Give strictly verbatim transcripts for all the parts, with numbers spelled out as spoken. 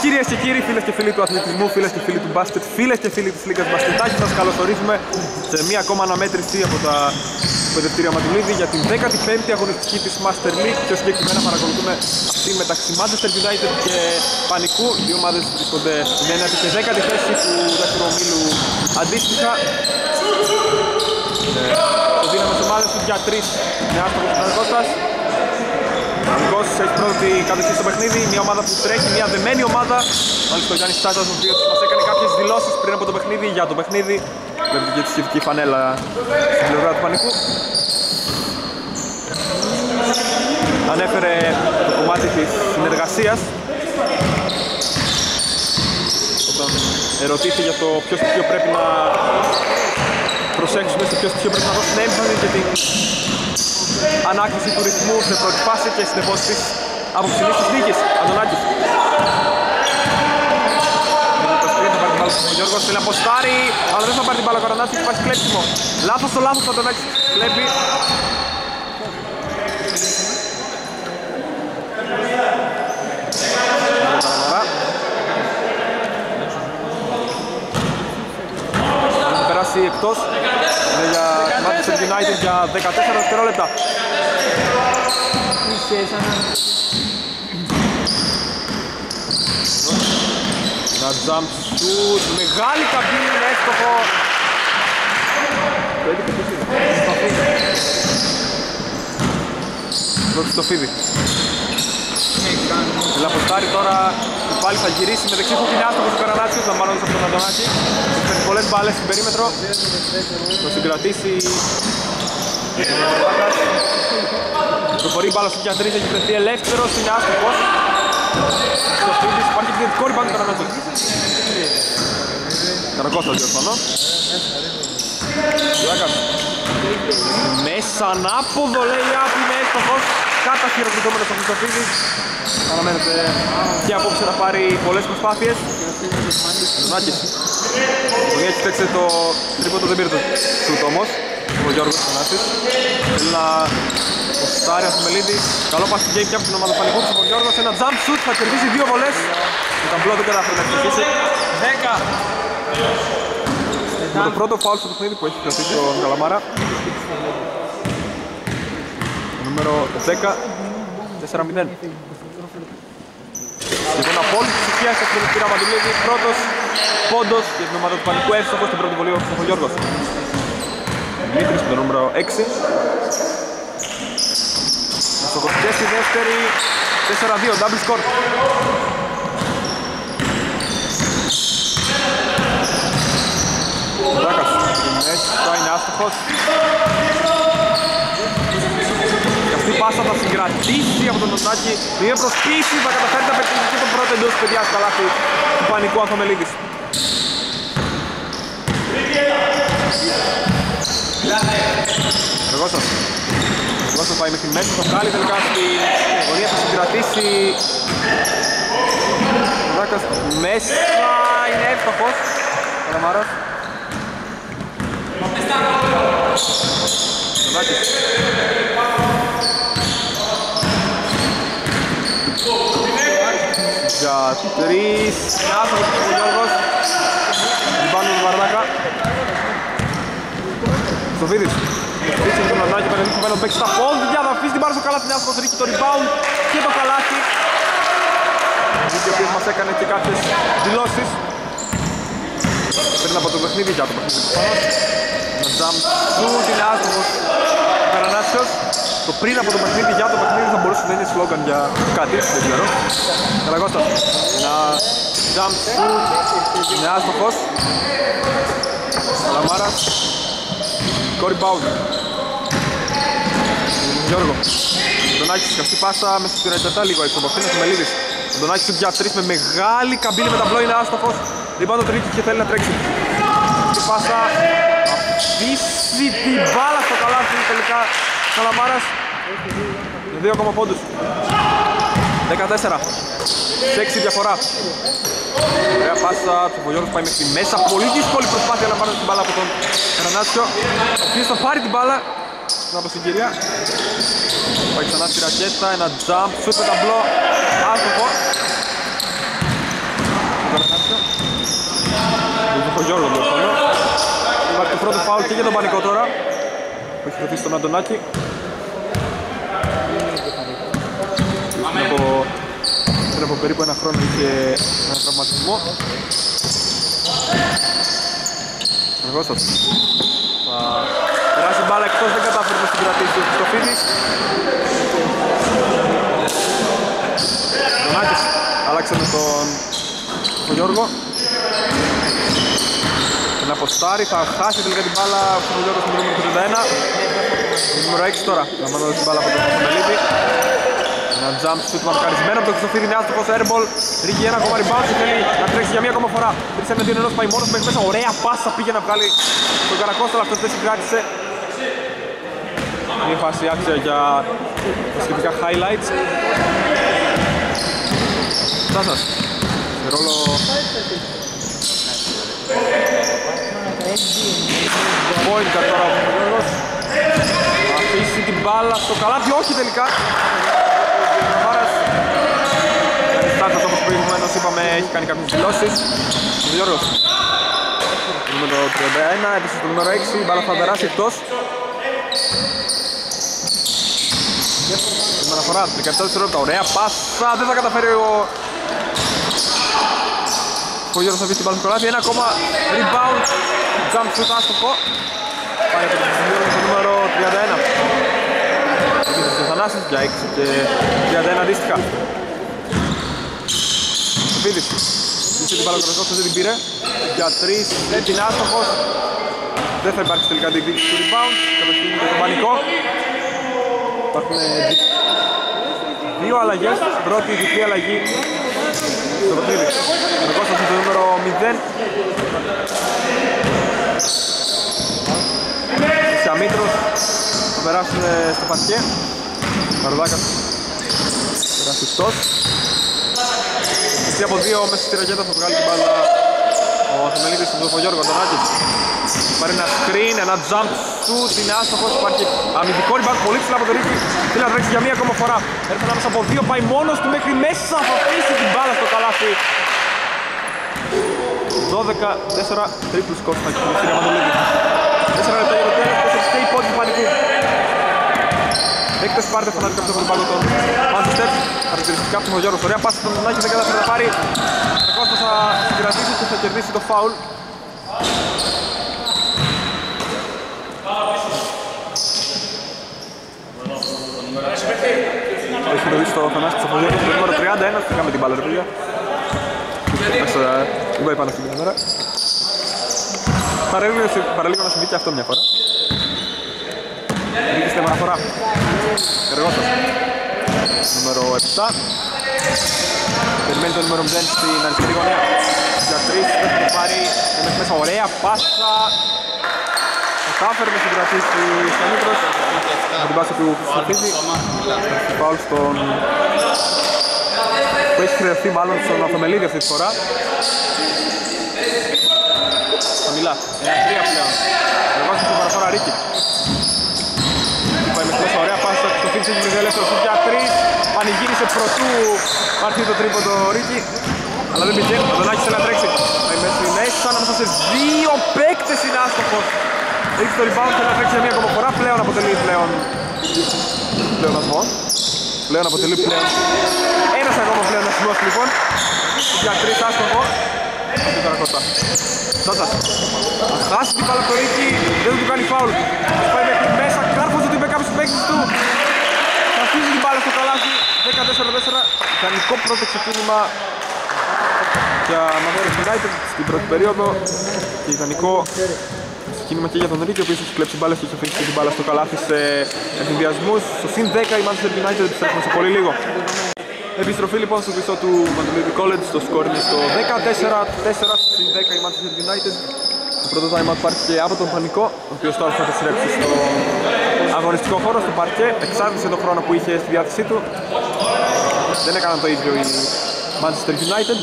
Κυρίες και κύριοι, φίλες και φίλοι του αθλητισμού, φίλες και φίλοι του μπάσκετ, φίλες και φίλοι της Λίγκας Μπασκετάκη, σας καλωσορίζουμε σε μία ακόμα αναμέτρηση από τα Πεντευτήρια Ματουλίδη για την δέκατη πέμπτη αγωνιστική της Master League. Πιο συγκεκριμένα παρακολουθούμε αυτή μεταξύ Manchester United και Πανικού. Οι δύο ομάδες βρίσκονται στην ένατη και δέκατη θέση του δεύτερου ομίλου αντίστοιχα. Το δίναμε σε ομάδες του για τρεις με άστοχος Παναγώστας. Ο Πανικός έχει πρώτη κατοχή στο παιχνίδι, μια ομάδα που τρέχει, μια δεμένη ομάδα. Μάλιστα ο Γιάννης Τσάτας, ο οποίος μας έκανε κάποιες δηλώσεις πριν από το παιχνίδι, για το παιχνίδι. Βλέπετε και τη σχετική φανέλα στην πλευρά του Πανικού. Ανέφερε το κομμάτι της συνεργασίας όταν ερωτήθηκε για το ποιο στοιχείο πρέπει να προσέξουμε, σε ποιο στοιχείο πρέπει να δώσουμε έμφαση και την ανάκτηση του ρυθμού σε πρώτη φάση και συνεχώς της αποψηλής της νίκης. Αντωνάκης. Ο Γιώργος θέλει να αποστάρει, αλλά δεν θα πάρει την μπάλα ο Καρανάτσης, υπάρχει κλέψιμο. Λάθος το λάθος, ο Αντωνάκης κλέπει. Θα περάσει εκτός, είναι για Manchester United για δεκατέσσερα δευτερόλεπτα. Ένα jump shoot, μεγάλη καμπίνη, είναι εύστοχο. Πρώτη στο Φίδι. Θέλει αποστάρει τώρα, πάλι θα γυρίσει με δεξί χούκ, είναι άστοχος ο Καρανάτσιος, λαμβάνοντας από τον Αντωνάκη. Έχει πολλές μπάλες στην περίμετρο. Θα συγκρατήσει προχωρεί μπάλα στο τρία, έχει βρεθεί ελεύθερος, είναι άστοχος. Στο Φίδης υπάρχει επιθετικό rebound του Καρανάτσιου. Καρακώστα διορθώνω. Γιάκας. Μέσα ανάποδο λέει άπη, είναι έστοχος. Κάτα χειροκριτώμενος από το Φίδης. Αναμένεται και απόψε να πάρει πολλές προσπάθειες. Ζωνάκης. Ο Γιάκης παίξε το τρίποντο, δεν πήρε το σουτ όμως. Ο Γιώργος Θανάσης. Θέλει να ποστάρει ο Θεμελίδης. Καλό πάση game και από την ομάδα του Πανικού. Ο Γιώργος ένα jump shoot, θα κερδίσει δύο βολές. Το ταμπλό δεν κατάφερε να εξοχίσει. δέκα. Με το πρώτο φάουλ στο παιχνίδι που έχει κρατήσει ο Καλαμάρα. Νούμερο δέκα, τέσσερα μηδέν. Λοιπόν, απόλυτη ψυχία στο Πεντευτήρια Ματουλίδη. Πρώτος πόντος για την ομάδα του Πανικού, εύστοχος στην πρώτη βολή ο Γιώργος. Δημήτρης με το νούμερο έξι. Εύστοχος και στη δεύτερη, τέσσερα δύο, double score. Ζάκας, μέσα είναι άστοχος. Και αυτή η πάσα θα συγκρατήσει από τον Νοτάκη. Μια προσπίση θα καταφέρει να πετύχει και τον πρώτο εντός του παιδιά στο καλάθι του Πανικού Ανθομελίδης. Εργόσας. Εργόσας πάει μέχρι μέσα, θα βγάλει τελικά στην γωνία, θα συγκρατήσει. Ζάκας μέσα, είναι εύστοχος. Καλαμάρας. Ζάκης. Για τρεις, άστοχος ο Γιώργος. Λιμπάνου του Βαρδάκα. Σοφίδης. Στήριξε τον Ανάκη, Πανελίκη Βέλο παίξει στα πόδια, θα αφήσει την πάρα στο καλάθι, είναι άστοχος, ρίχνει το rebound και το καλάθι. Ο οποίος μας έκανε και κάποιες δηλώσεις πριν από το παιχνίδι, για το παιχνίδι του πάνω. Ένα jump shoot, είναι άστοχος ο Καρανάτσιος. Το πριν από το παιχνίδι, για το παιχνίδι θα μπορούσε να είναι σλόγγαν για κάτι, δεν ξέρω. Καραγώστα. Ένα jump shoot, είναι άστοχος. Καλαμάρας. Κόρι Πάουν. Γιώργο. Αντωνάκης, καυτή πάσα μέσα στην ρετατά λίγο έξω από αυτήν, ο Θεμελίδης. Αντωνάκης σουτ για τρεις με μεγάλη καμπύλη με ταμπλό, είναι άστοχος. Λοιπόν το τρίτη και θέλει να τρέξει. Καυτή πάσα. Αφήσει την μπάλα στο καλάθι τελικά. Καλαμάρας. Με δύο ακόμα πόντους. δεκατέσσερα. Σε έξι διαφορά. Ωραία πάσα, ο Γιώργος πάει μέχρι μέσα. Πολύ δύσκολη προσπάθεια να πάρει την μπάλα από τον Καρανάτσιο, ο οποίος θα πάρει την μπάλα από συγκυρία. Πάει ξανά στη ρακέτα, ένα jump, shoot με ταμπλό, άστοχο. Γιώργο διορθώνω. Υπάρχει το πρώτο φάουλ και για τον Πανικό τώρα που έχει χτυπήσει τον Αντωνάκη. Πριν από, πριν από περίπου ένα χρόνο είχε ένα τραυματισμό. Αργόστας θα περάσει μπάλα εκτός, δεν κατάφερε να την κρατήσει ο Χριστοφίδης. Αντωνάκης άλλαξε με τον, τον Γιώργο. Ένα αποστάρι, θα χάσει τελικά την μπάλα από τον Γιώργο στο νούμερο τριάντα ένα. Το νούμερο έξι τώρα, λαμβάνοντας την μπάλα από τον Μελίδη. Ένα jump shoot μαρκαρισμένο από τον Χριστοφίδη, είναι άστοχος airball. Ρίχνει ένα ακόμα rebound και θέλει να τρέξει για μία ακόμα φορά. Τρεις εναντίον ενός, πάει μόνος μέχρι μέσα, ωραία πάσα πήγε να βγάλει τον Καρακώστα, αλλά αυτός δεν συγκράτησε. Μια φάση άξια για τα σχετικά highlights. Τσάσας, σε ρόλο... Point τώρα ο Γιώργος. Θα αφήσει την μπάλα στο καλάθι, όχι τελικά. Μάρας. Τσάσας όπως προηγουμένως είπαμε έχει κάνει κάποιες δηλώσεις. Ο Γιώργος. Το νούμερο τριάντα ένα, επίσης το νούμερο έξι, η μπάλα θα περάσει εκτός. Την αναφορά, δεκαεπτά δευτερόλεπτα, ωραία πάσα, δεν θα καταφέρει ο... Ο Γιώργος θα βρει την μπάλα στο κολάτι, ένα ακόμα rebound, jump shoot άστοχο. Πάει από τον Γιώργο στο νούμερο τριάντα ένα. Επίσης ο Θανάσης για έξι και τριάντα ένα αντίστοιχα. Ο Φίδης, είχε την μπάλα στο δεν την πήρε. Για τρεις, δεν την άστοχος. Δεν θα υπάρξει τελικά διεκδίκηση του rebound, κατοχή για τον Πανικό. Υπάρχουν δύο αλλαγές, πρώτη διπλή αλλαγή στο παιχνίδι. Ο Κώστας με το νούμερο μηδέν. Σιαμήτρος θα περάσουν στο παρκέ. Παρουδάκας περάσει εκτός. Εσύ από δύο μέσα στη ρακέτα θα βγάλει την μπάλα ο Θεμελίδης στον Παπαγιώργο, τον Άκη. Πάρει ένα screen, ένα jump shoot, είναι άστοχος, υπάρχει αμυντικό rebound πολύ ψηλά από το Ρίκη. Θέλει να τρέξει για μία ακόμα φορά. Έρθει ανάμεσα από δύο, πάει μόνος του μέχρι μέσα, θα αφήσει την μπάλα στο καλάθι. δώδεκα τέσσερα, τρίπλους σκορ θα κυκλοφορήσει η Μαντολίδη. τέσσερα λεπτά για το τέλος, τέσσερα και η πόντη του Πανικού. Έκτος πάρτε φανατικά από τον πάγκο των Manchester. Χαρακτηριστικά από τον Γιώργος, ωραία πάση στον Νάκη, δεν καταφέρει να πάρει. Ο Κώστας θα συγκρατήσει και θα κερδίσει το φάουλ. Έχει το δει στο Θανάση Ψαφοδιώτη, το νούμερο τριάντα ένα, πήγαμε την μπάλα ρε παιδιά. Δεν πάει πάνω στην κάμερα. Παραλίγο να συμβεί και αυτό μια φορά. Ρίχνει στην επαναφορά. Εργότας. Νούμερο επτά. Περιμένει το νούμερο μηδέν στην αριστερή γωνία. Για τρεις, δεν θα το πάρει. Μέχρι μέσα, ωραία πάσα. Κατάφερε να συγκρατήσει στον Νίκρος. Με την πάσα του Χρυστοφίδη. Φάουλ στον... που έχει χρειαστεί μάλλον στον Αθομελίδη αυτή τη φορά. Χαμηλά, ένα τρία πλέον. Εγώ στην παραφορά Ρίκη. Πάει μέχρι μέσα, ωραία πάσα στο Φίντς, έχει βρει ελεύθερο σουτ για τρεις. Πανηγύρισε πρωτού πάρθει το τρίποντο Ρίκη. Αλλά δεν πηγαίνει, ο Δονάκης θέλει να τρέξει. Πάει μέσα μέσα, ανάμεσα σε δύο παίκτες είναι άστοχος. Έχει το rebound, θέλει να τρέξει για μία ακόμα φορά. Πλέον αποτελεί πλέον πλεονασμό. Πλέον αποτελεί πλέον ένας ακόμα πλέον ασμός λοιπόν. Για τρεις άστοχο. Αυτή τώρα κοστά. Τσάτσας. Θα χάσει την μπάλα από το Ρίκη, δεν θα του κάνει φάουλ. Θα πάει μέχρι μέσα, κάρφωσε ότι είπε κάποιους παίκτες του. Θα αφήσει την μπάλα στο καλάθι. δεκατέσσερα τέσσερα. Ιδανικό πρώτο ξεκίνημα για Manchester United στην πρώτη περίοδο. Και ιδανικό ξεκίνημα και για τον Ρίκη, ο οποίος έχει κλέψει μπάλες και έχει αφήσει την μπάλα στο καλάθι σε ευθυνδιασμούς. Στο συν δέκα η Manchester United επιστρέφουμε σε πολύ λίγο. Επιστροφή λοιπόν στο κλειστό του Mandolidi College, το σκορ είναι στο δεκατέσσερα τέσσερα, συν δέκα η Manchester United. Το πρώτο time out πάρθηκε από τον Πανικό, ο οποίος τώρα θα επιστρέψει στο αγωνιστικό χώρο, στο παρκέ. Εξάρτησε τον χρόνο που είχε στη διάθεσή του. Δεν έκαναν το ίδιο οι Manchester United.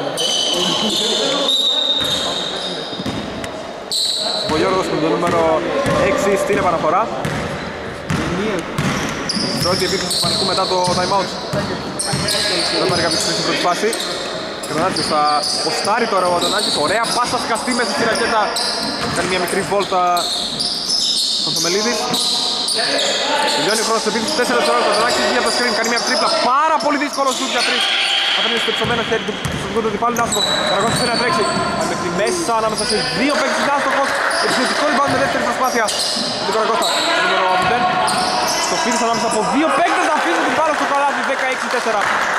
Ο Γιώργος με το νούμερο έξι στην επαναφορά. Πρώτη επίθεση του Πανικού μετά το time out. Δεν πάρει κάποιος στην πρώτη φάση. Καρνάτσιος θα ποστάρει τώρα ο Αντωνάκης, ωραία πάσα σκαστή μέσα στη ρακέτα. Κάνει μια μικρή βόλτα στον Θεμελίδη. Τελειώνει ο χρόνος του επίθεσης, τέσσερα δευτερόλεπτα, ο Αντωνάκης βγει από το screen, κάνει μια τρίπλα, πάρα πολύ δύσκολο σουτ για τρεις. Απέναντι στο ψωμένο χέρι του προσωπικού του αντιπάλου είναι άστοχος. Ο Καραγώσης θέλει να τρέξει, αλλά μέχρι μέσα ανάμεσα σε δύο παίκτες είναι άστοχος. Επιθετικό rebound με δεύτερη προσπάθεια του Καραγώστα. Νούμερο μηδέν. Το φίδις ανάμεσα από δύο παίκτες να αφήνει την μπάλα στο καλάθι, δεκαέξι τέσσερα.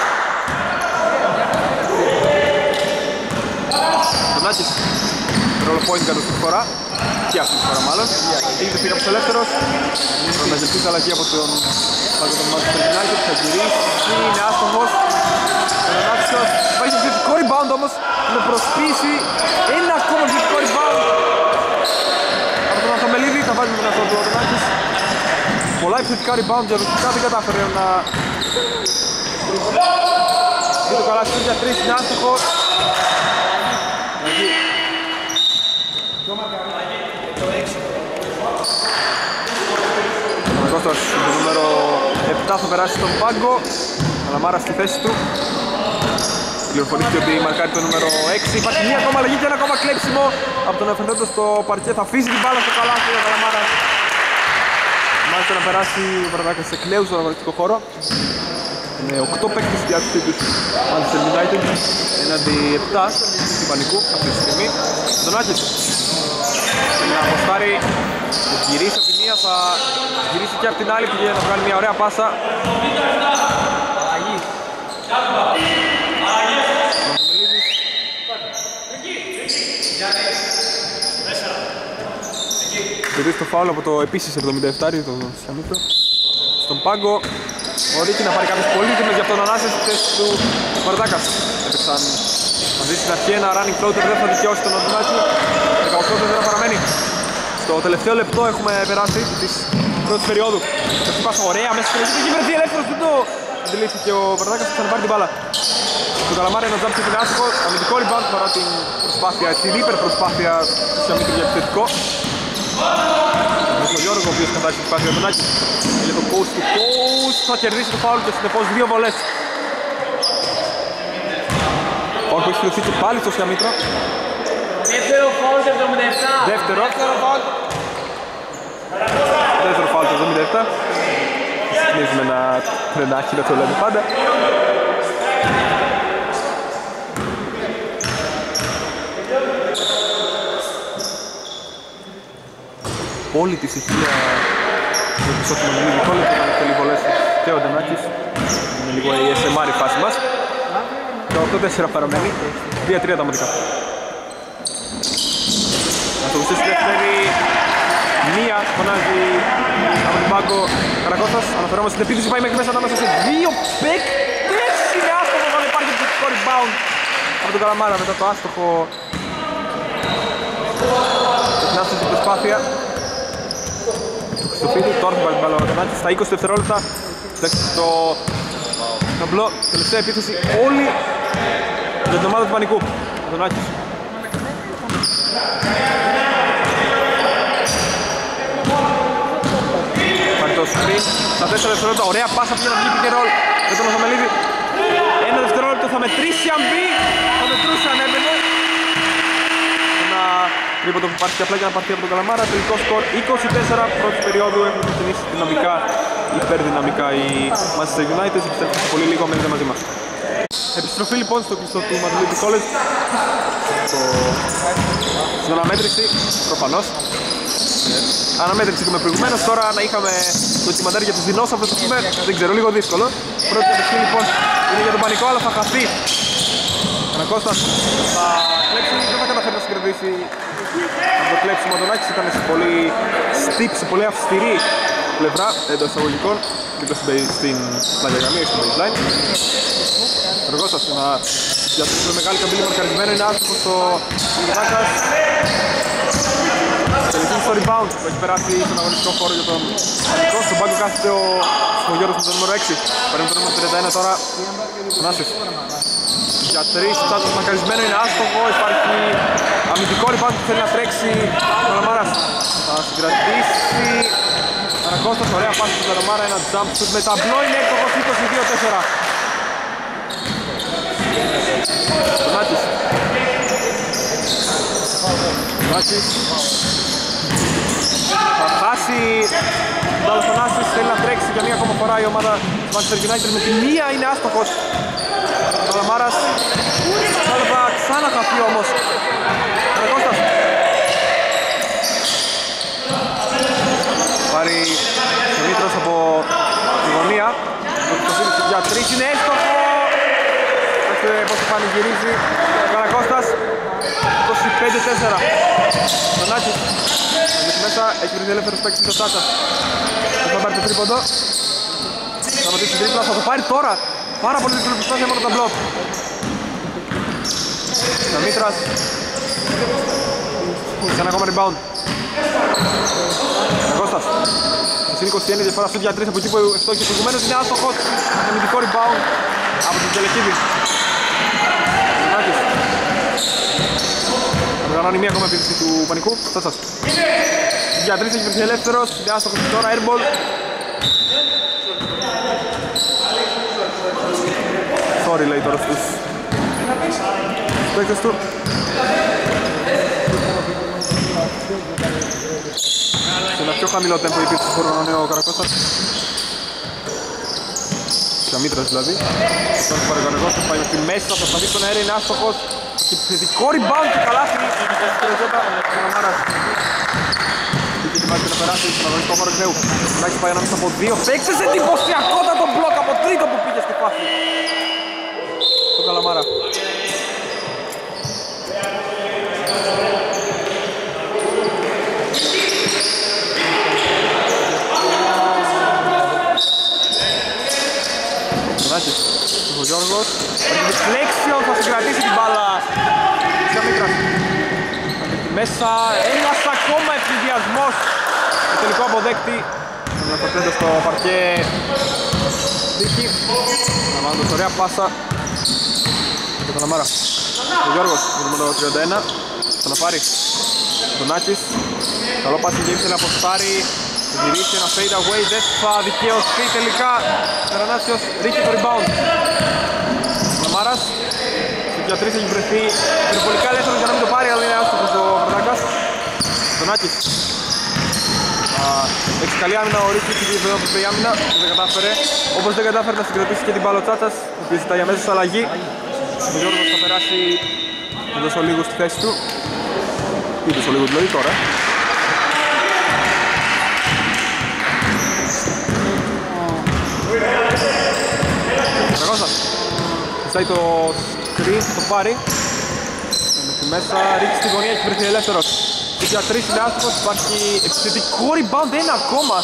Αντωνάκης, ρόλο point κατά αυτή τη φορά. Και αυτή τη φορά μάλλον. Ήγεται πήγα από τους ελεύθερος. Προναζευτής αλλαγή από τον πάγκο των Manchester United. Θα γυρίσει, είναι άστοχος. Καρνάτσιος, πάει σε θετικό rebound όμως. Με προσποίηση. Ένα ακόμα θετικό rebound από τον Ανθομελίδη. Θα βάζει με τον αυτό του Αντωνάκης. Πολλά επιθετικά rebound για δοκικά, δεν κατάφερε να... Δει το καλά στους για τρεις, είναι άστοχος. Ο Κώστας, το νούμερο επτά θα περάσει στον πάγκο. Καλαμάρα στη θέση του. Πληροφορήθηκε ότι μαρκάρει το νούμερο έξι. Υπάρχει μία ακόμα αλλαγή και ένα ακόμα κλέψιμο από τον Εφεντέντο στο παρκέ. Θα αφήσει την μπάλα στο καλάθι ο Καλαμάρας. Μάλιστα να περάσει ο Βραδάκας εκ νέου στον αγωνιστικό χώρο. Με οκτώ παίκτες στη διάθεσή τους Manchester United έναντι επτά του Πανικού αυτή τη στιγμή. Αντωνάκης να αποστάρει, θα γυρίσει από τη μία, θα γυρίσει και από την άλλη για να βγάλει μια ωραία πάσα. Κερδίζει το φάουλ από το επίσης εβδομήντα επτά, το Σιαμίτρο. Στον πάγκο ο Ρίκη να πάρει κάποιες πολύτιμες για τον Ανάση στη θέση του Βαρδάκας. Έπαιξαν μαζί στην αρχή ένα running floater, δεν θα δικαιώσει τον Αντωνάκη. δεκαοκτώ τέσσερα παραμένει. Στο τελευταίο λεπτό έχουμε περάσει της πρώτης περίοδου. Το χτυπάς ωραία μέσα στην αρχή, έχει βρεθεί ελεύθερος, δεν το αντιλήφθηκε ο Βαρδάκας, θα πάρει την μπάλα. Το Καλαμάρι ένα jump και την άστοχο, αμυντικό rebound παρά την προσπάθεια, την υπερπροσπάθεια του Σιαμίτρου για επιθετικό. Ο Γιώργο, ο οποίος κατάξει την προσπάθεια του Αντωνάκη. Για το coach του coach θα κερδίσει το φάουλ και συνεπώς δύο βολές. Φάουλ που έχει κληθεί και πάλι στο Σιαμίτρο. Δεύτερο φάουλ το εβδομήντα επτά. Δεύτερο. Δεύτερο φάουλ. Δεύτερο φάουλ το εβδομήντα επτά. Συνήθιζουμε ένα τρενάκι να το λέμε πάντα. Όλη τη ησυχία του επεισόδου με λίγο λεπτό να θέλει βολές και ο Αντωνάκης. Είναι λίγο η ες εμ αρ η φάση μας. Το οκτώ τέσσερα παραμένει, δύο τρία τα μοντικά. Να το βουστήσει δεύτερη. Μία φωνάζει από τον πάγκο Καρακώστας. Αναφερόμαστε στην επίθεση, πάει μέχρι μέσα ανάμεσα σε δύο παίκτες. Είναι άστοχος, αλλά υπάρχει επιθετικό rebound από τον Καλαμάρα μετά το άστοχο. Ξεκινάστε την προσπάθεια του Χριστοφίδη. Τώρα θα πάρει την μπάλα ο Αντωνάκης στα είκοσι δευτερόλεπτα. Το ταμπλό, τελευταία επίθεση όλη για την ομάδα του Πανικού. Αντωνάκης. Πάρει το screen στα τέσσερα δευτερόλεπτα. Ωραία πάσα πήγε να βγει pick and roll για τον Αθαμελίδη. Ένα δευτερόλεπτο θα μετρήσει αν μπει. Θα μετρούσε αν έμπαινε. Ένα τρίποντο που υπάρχει απλά για να πάρθει από τον Καλαμάρα. Τελικό σκορ είκοσι τέσσερα. Πρώτη περίοδου έχουν ξεκινήσει δυναμικά, υπερδυναμικά οι Manchester United. Επιστρέφουν σε πολύ λίγο, μένετε μαζί μας. Επιστροφή λοιπόν στο κλειστό του Madrid College. Στο... Στην αναμέτρηση, προφανώς. Ε, αναμέτρηση είχαμε προηγουμένως, τώρα να είχαμε ντοκιμαντέρ για τους δεινόσαυρους, το πούμε, δεν ξέρω, λίγο δύσκολο. Πρώτη κατευθύνη λοιπόν είναι για τον Πανικό, αλλά θα χαθεί. Ανακώστας θα κλέψει, δεν θα καταφέρει να συγκρατήσει από το κλέψιμο. Ο Αντωνάκης ήταν σε πολύ steep, σε πολύ αυστηρή πλευρά εντός εισαγωγικών, δίπλα στην πλάγια γραμμή, στην baseline. Ανακώστας να διαθέσει με μεγάλη καμπύλη μαρκαρισμένο, είναι άστοχος στο Αντωνάκας. Τελειώνει στο rebound που έχει περάσει στον αγωνιστικό χώρο για τον Πανικό. Στον πάγκο κάθεται ο Σμογιώρος με το νούμερο έξι. Παίρνει το νούμερο τριάντα ένα τώρα ο Νάσης. Για τρεις, το τάτος μακαρισμένο είναι άστοχο. Υπάρχει αμυντικό rebound που θέλει να τρέξει ο Καλαμάρας. Θα συγκρατήσει Ανακώστας, ωραία πάση του Καλαμάρα, ένα jump shoot με ταμπλό, είναι έκτοχος είκοσι δύο τέσσερα. Θανάσης. Θα χάσει ο Θανάσης, θέλει να τρέξει για μία ακόμα φορά η ομάδα Manchester United με τη μία είναι άστοχος. Ο Καλαμάρας θα ξανά χαθεί όμως. Κώστας πάρει Δημήτρος από τη γωνία. Το φίλος για τρεις είναι έστοχο. Κοιτάξτε πώς το πανηγυρίζει ο Καρακώστας. είκοσι πέντε τέσσερα. Θανάκης εκεί μέσα, έχει βρει ελεύθερος παίκτης στο Τάτσας. Θα πάρει το τρίποντο. Θα πατήσει την τρίπλα, θα το πάρει τώρα. Πάρα πολύ δύσκολη προσπάθεια μόνο τα μπλοκ. Δημήτρας. Σε ένα ακόμα rebound. Κώστας. Είναι είκοσι ένα διαφορά στο τρία από εκεί που ευστόχησε προηγουμένως. Είναι άστοχος. Αμυντικό rebound από τον Τελεκίδη. Ζωνάκης. Οργανώνει μία ακόμα επίθεση του πανικού. Τάτσας. Για τρεις έχει βρεθεί ελεύθερος. Είναι άστοχος τώρα. Airball. Sorry λέει τώρα στους παίκτες του. Σε ένα πιο χαμηλό τέμπο η επίθεση που οργανώνει ο Καρακώστας. Σαμίτρας δηλαδή. Τώρα του πάρει ο Καρακώστας, πάει με τη μέση, θα προσπαθεί στον αέρα, είναι άστοχος. Και επιθετικό rebound και καλάθι. Και ρεζέτα, ο Ναμάρας. Είχε και μάλιστα να περάσει στον αγωνιστικό χώρο Θεού. Τουλάχιστον πάει ανάμεσα από δύο παίκτες. Εντυπωσιακότατο μπλοκ από τρίτο που πήγε στη φάση. Στον Καλαμάρα. Ο Γιώργος, ο Deflection θα συγκρατήσει την μπάλα. Σαμίτρας. Μέσα, ένας ακόμα ευθυνδιασμός. Το τελικό αποδέκτη. Να προτέντω στο παρκέ. Δίκη. Να μάλλον ωραία πάσα. Και τον Αμάρα. Ο Γιώργος, με το νούμερο τριάντα ένα. Θα να πάρει. Τον Άκης. Καλό πάση και ήθελε να αποστάρει. Γυρίσει ένα fade away, δεν θα δικαιωθεί τελικά. Καρανάσιος ρίχνει το rebound. Μαμάρας, στο για τρεις έχει βρεθεί υπερβολικά ελεύθερος για να μην το πάρει, αλλά είναι άστοχος ο Βροντάκας. Τον Άκης. Έχει καλή άμυνα ο Ρίτσης, είχε βέβαια που η άμυνα, δεν κατάφερε. Όπως δεν κατάφερε να συγκρατήσει και την μπάλα ο Τσάτσας, ο οποίος ζητάει αμέσως αλλαγή. Ο Γιώργος θα περάσει εδώ στο λίγο στη θέση του. Είτε στο λίγο δηλαδή τώρα. Καρακώστας. Φυσάει το screen, θα το πάρει. Μέχρι μέσα, ρίξει στη γωνία, έχει βρεθεί ελεύθερος. Και για τρεις είναι άστοχος, υπάρχει επιθετικό rebound, ένα ακόμα.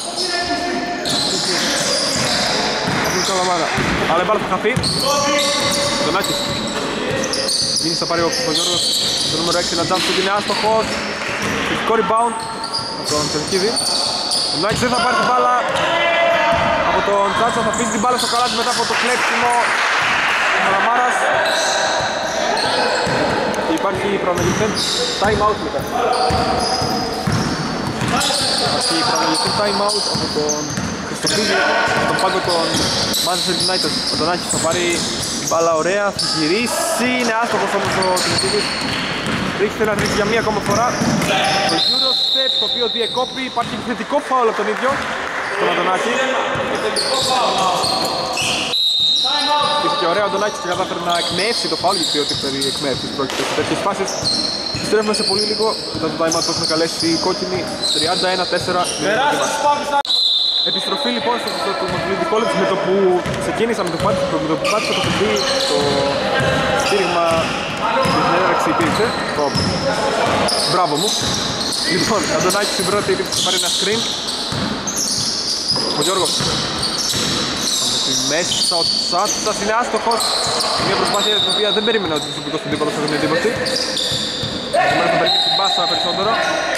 Από την Καλαμάρα. Αλλά η μπάλα θα χαθεί. Τον Άκης. Γίνεις θα πάρει ο Γιώργος, το νούμερο έξι, ένα jump shoot είναι άστοχος. Επιθετικό rebound από τον Τελκίδη. Ο Άκης δεν θα πάρει την μπάλα. Από τον Τσάτσα θα αφήσει την μπάλα στο καλάτι μετά από το κλέψιμο ο Καλαμάρας. Υπάρχει προαναγγελθέν time out μετά. Υπάρχει προαναγγελθέν time out από τον Χριστοφίδη, στον πάγκο των Manchester United. Ο Ντονάκης θα πάρει την μπάλα ωραία, θα γυρίσει, είναι άστοχος όμως ο Τινετίδης. Ρίχνει να ρίξει για μία ακόμα φορά. Το Eurostep το οποίο διεκόπη, υπάρχει επιθετικό φάουλ από τον ίδιο. Τον Αντωνάκη. Είχε ωραία ο Αντωνάκης και κατάφερε να εκμεύσει το φάουλ, γιατί ό,τι περί εκμεύσεις πρόκειται σε τέτοιες φάσεις. Επιστρέφουμε σε πολύ λίγο, μετά το time out που έχουμε καλέσει η κόκκινη τριάντα ένα τέσσερα. Επιστροφή λοιπόν στο του Μαγκλίντι College με το που ξεκίνησα, με το που πάτησα το παιδί, το στήριγμα και την έναρξη υπήρξε. Το μπράβο μου. Λοιπόν, ο Αντωνάκης στην πρώτη επίθεση θα πάρει ένα screen. Ο Γιώργος. Μέσα ο Τσάτσας είναι άστοχος. Μια προσπάθεια την οποία δεν περίμενα ότι το στον τίποτα θα δίνει εντύπωση. Επομένως θα περίπτει την μπάσα περισσότερο.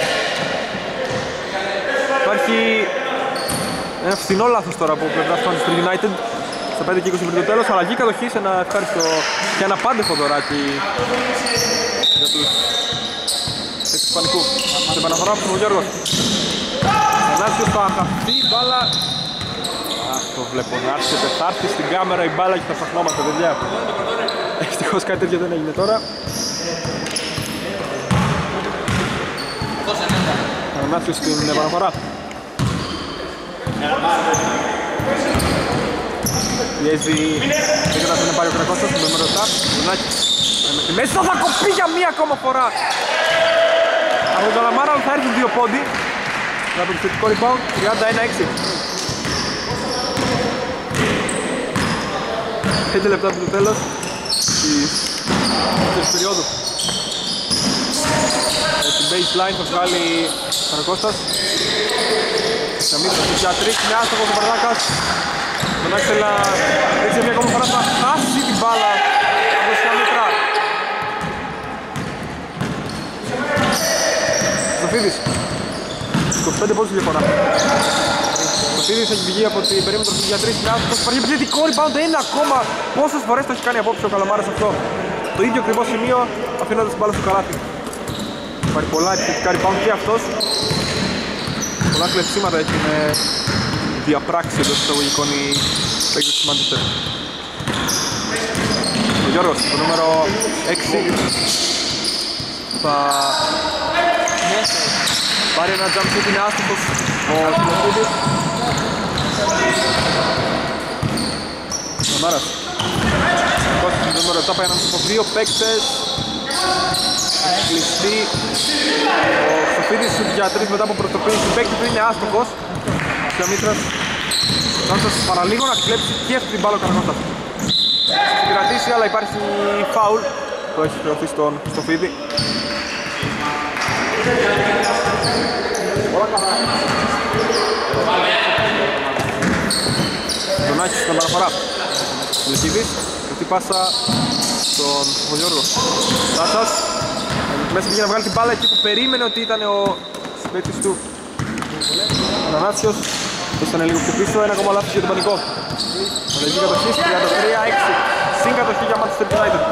Υπάρχει ένα φθηνό λάθος τώρα από πλευράς Manchester United. Στα πέντε και είκοσι πριν το τέλος, αλλαγή κατοχή σε ένα ευχάριστο και ένα πάντεχο δωράκι για τους παίκτες του Πανικού. Σε επαναφορά από τον Γιώργος. Θανάσιος θα χαθεί η μπάλα. Αχ, το βλέπω να έρχεται, θα έρθει στην κάμερα η μπάλα και θα ψαχνόμαστε, παιδιά. Ευτυχώς κάτι τέτοιο δεν έγινε τώρα. Δονάτσιος στην επαναφορά. Πιέζει, δεν καταφέρει να πάρει ο Κρακώστας στο νούμερο επτά. Δονάκης με τη μέση, θα κοπεί για μία ακόμα φορά από τον Καλαμάρα, αλλά θα έρθουν δύο πόντι για το επιθετικό rebound, τριάντα ένα έξι. πέντε λεπτά από το τέλος της δεύτερης περίοδου. Στην baseline θα βγάλει ο Καρακώστας. Σαμίτρας για τρεις, είναι άστοχος ο Παρδάκας. Τον Άκη θέλει να ρίξει μια ακόμα φορά, θα χάσει την μπάλα από το Σαμίτρα. Στοφίδης, είκοσι πέντε πόντους διαφορά. Στοφίδης έχει βγει από την περίμετρο του για τρεις, είναι άστοχος. Υπάρχει επιθετικό rebound, ένα ακόμα. Πόσες φορές το έχει κάνει απόψε ο Καλαμάρας αυτό. Το ίδιο ακριβώς σημείο αφήνοντας την μπάλα στο καλάθι. Υπάρχει πολλά επιθετικά rebound και αυτός. Πολλά κλεψίματα έχει με διαπράξει εντός εισαγωγικών οι παίκτες της Manchester. Ο Γιώργος, το νούμερο έξι, θα πάρει ένα jump shoot, είναι άστοχος ο Τιλεφίδης. Ο Μάρας, το νούμερο επτά πάει ανάμεσα από δύο παίκτες. Έχει κλειστεί ο Σοφίδης για τρεις μετά από προστοποίηση του παίκτη του, είναι άστοχος. Και ο Μήτρας θα παραλίγο να κλέψει και αυτή την μπάλα ο Καρακώστας. Θα την κρατήσει, αλλά υπάρχει φάουλ που έχει χρεωθεί στον Σοφίδη. Τον Άκη στην παραφορά. Λεκίδης, αυτή πάσα στον Γιώργο. Τάτσας, μέσα πήγε να βγάλει την μπάλα εκεί που περίμενε ότι ήταν ο συμπαίκτης του. Ο Νανάτσιος, ήταν λίγο πιο πίσω, ένα ακόμα λάθος για τον πανικό. Αλλαγή κατοχής, τριάντα τρία έξι, συν κατοχή για Manchester United.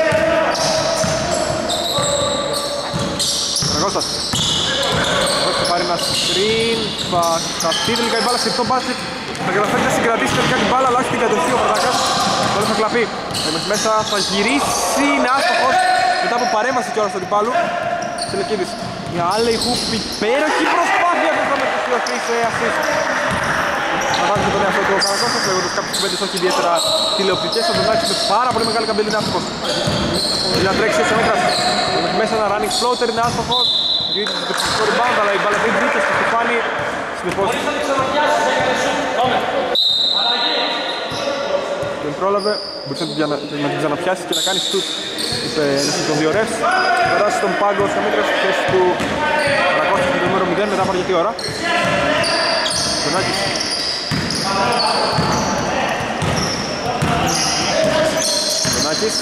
Καρακώστας, θα πάρει ένα screen, θα χαθεί τελικά η μπάλα σε αυτό μπάσκετ. Θα καταφέρει να συγκρατήσει τελικά την μπάλα, αλλά όχι την κατοχή ο Πρωτάκας. Τώρα θα κλαπεί. Μέσα θα γυρίσει, είναι άστοχος μετά από παρέμβαση κιόλας του αντιπάλου. Τελεκίδης, μια άλλη hoop, υπέροχη προσπάθεια που θα μετουσιωθεί σε assist. Να βάζει τον εαυτό του ο Καρακώστας, λέγοντας κάποιες κουβέντες όχι ιδιαίτερα τηλεοπτικές. Θα τον άξει με πάρα πολύ μεγάλη καμπύλη, είναι άστοχος. Για να τρέξει ο Σαμίτρας. Μέσα ένα running floater, είναι άστοχος. Γυρίζει στο ψηφικό rebound, αλλά η μπάλα δεν μπήκε στο στεφάνι. Συνεπώς δεν πρόλαβε, μπορούσε να την, να την ξαναπιάσει και να κάνει στουτ. Είπε ένας τον διορεύσει, περάσει στον πάγκο ο Σαμίτρας στη θέση του Καρακώστα με το νούμερο μηδέν μετά από αρκετή ώρα. Τονάκης. Τονάκης.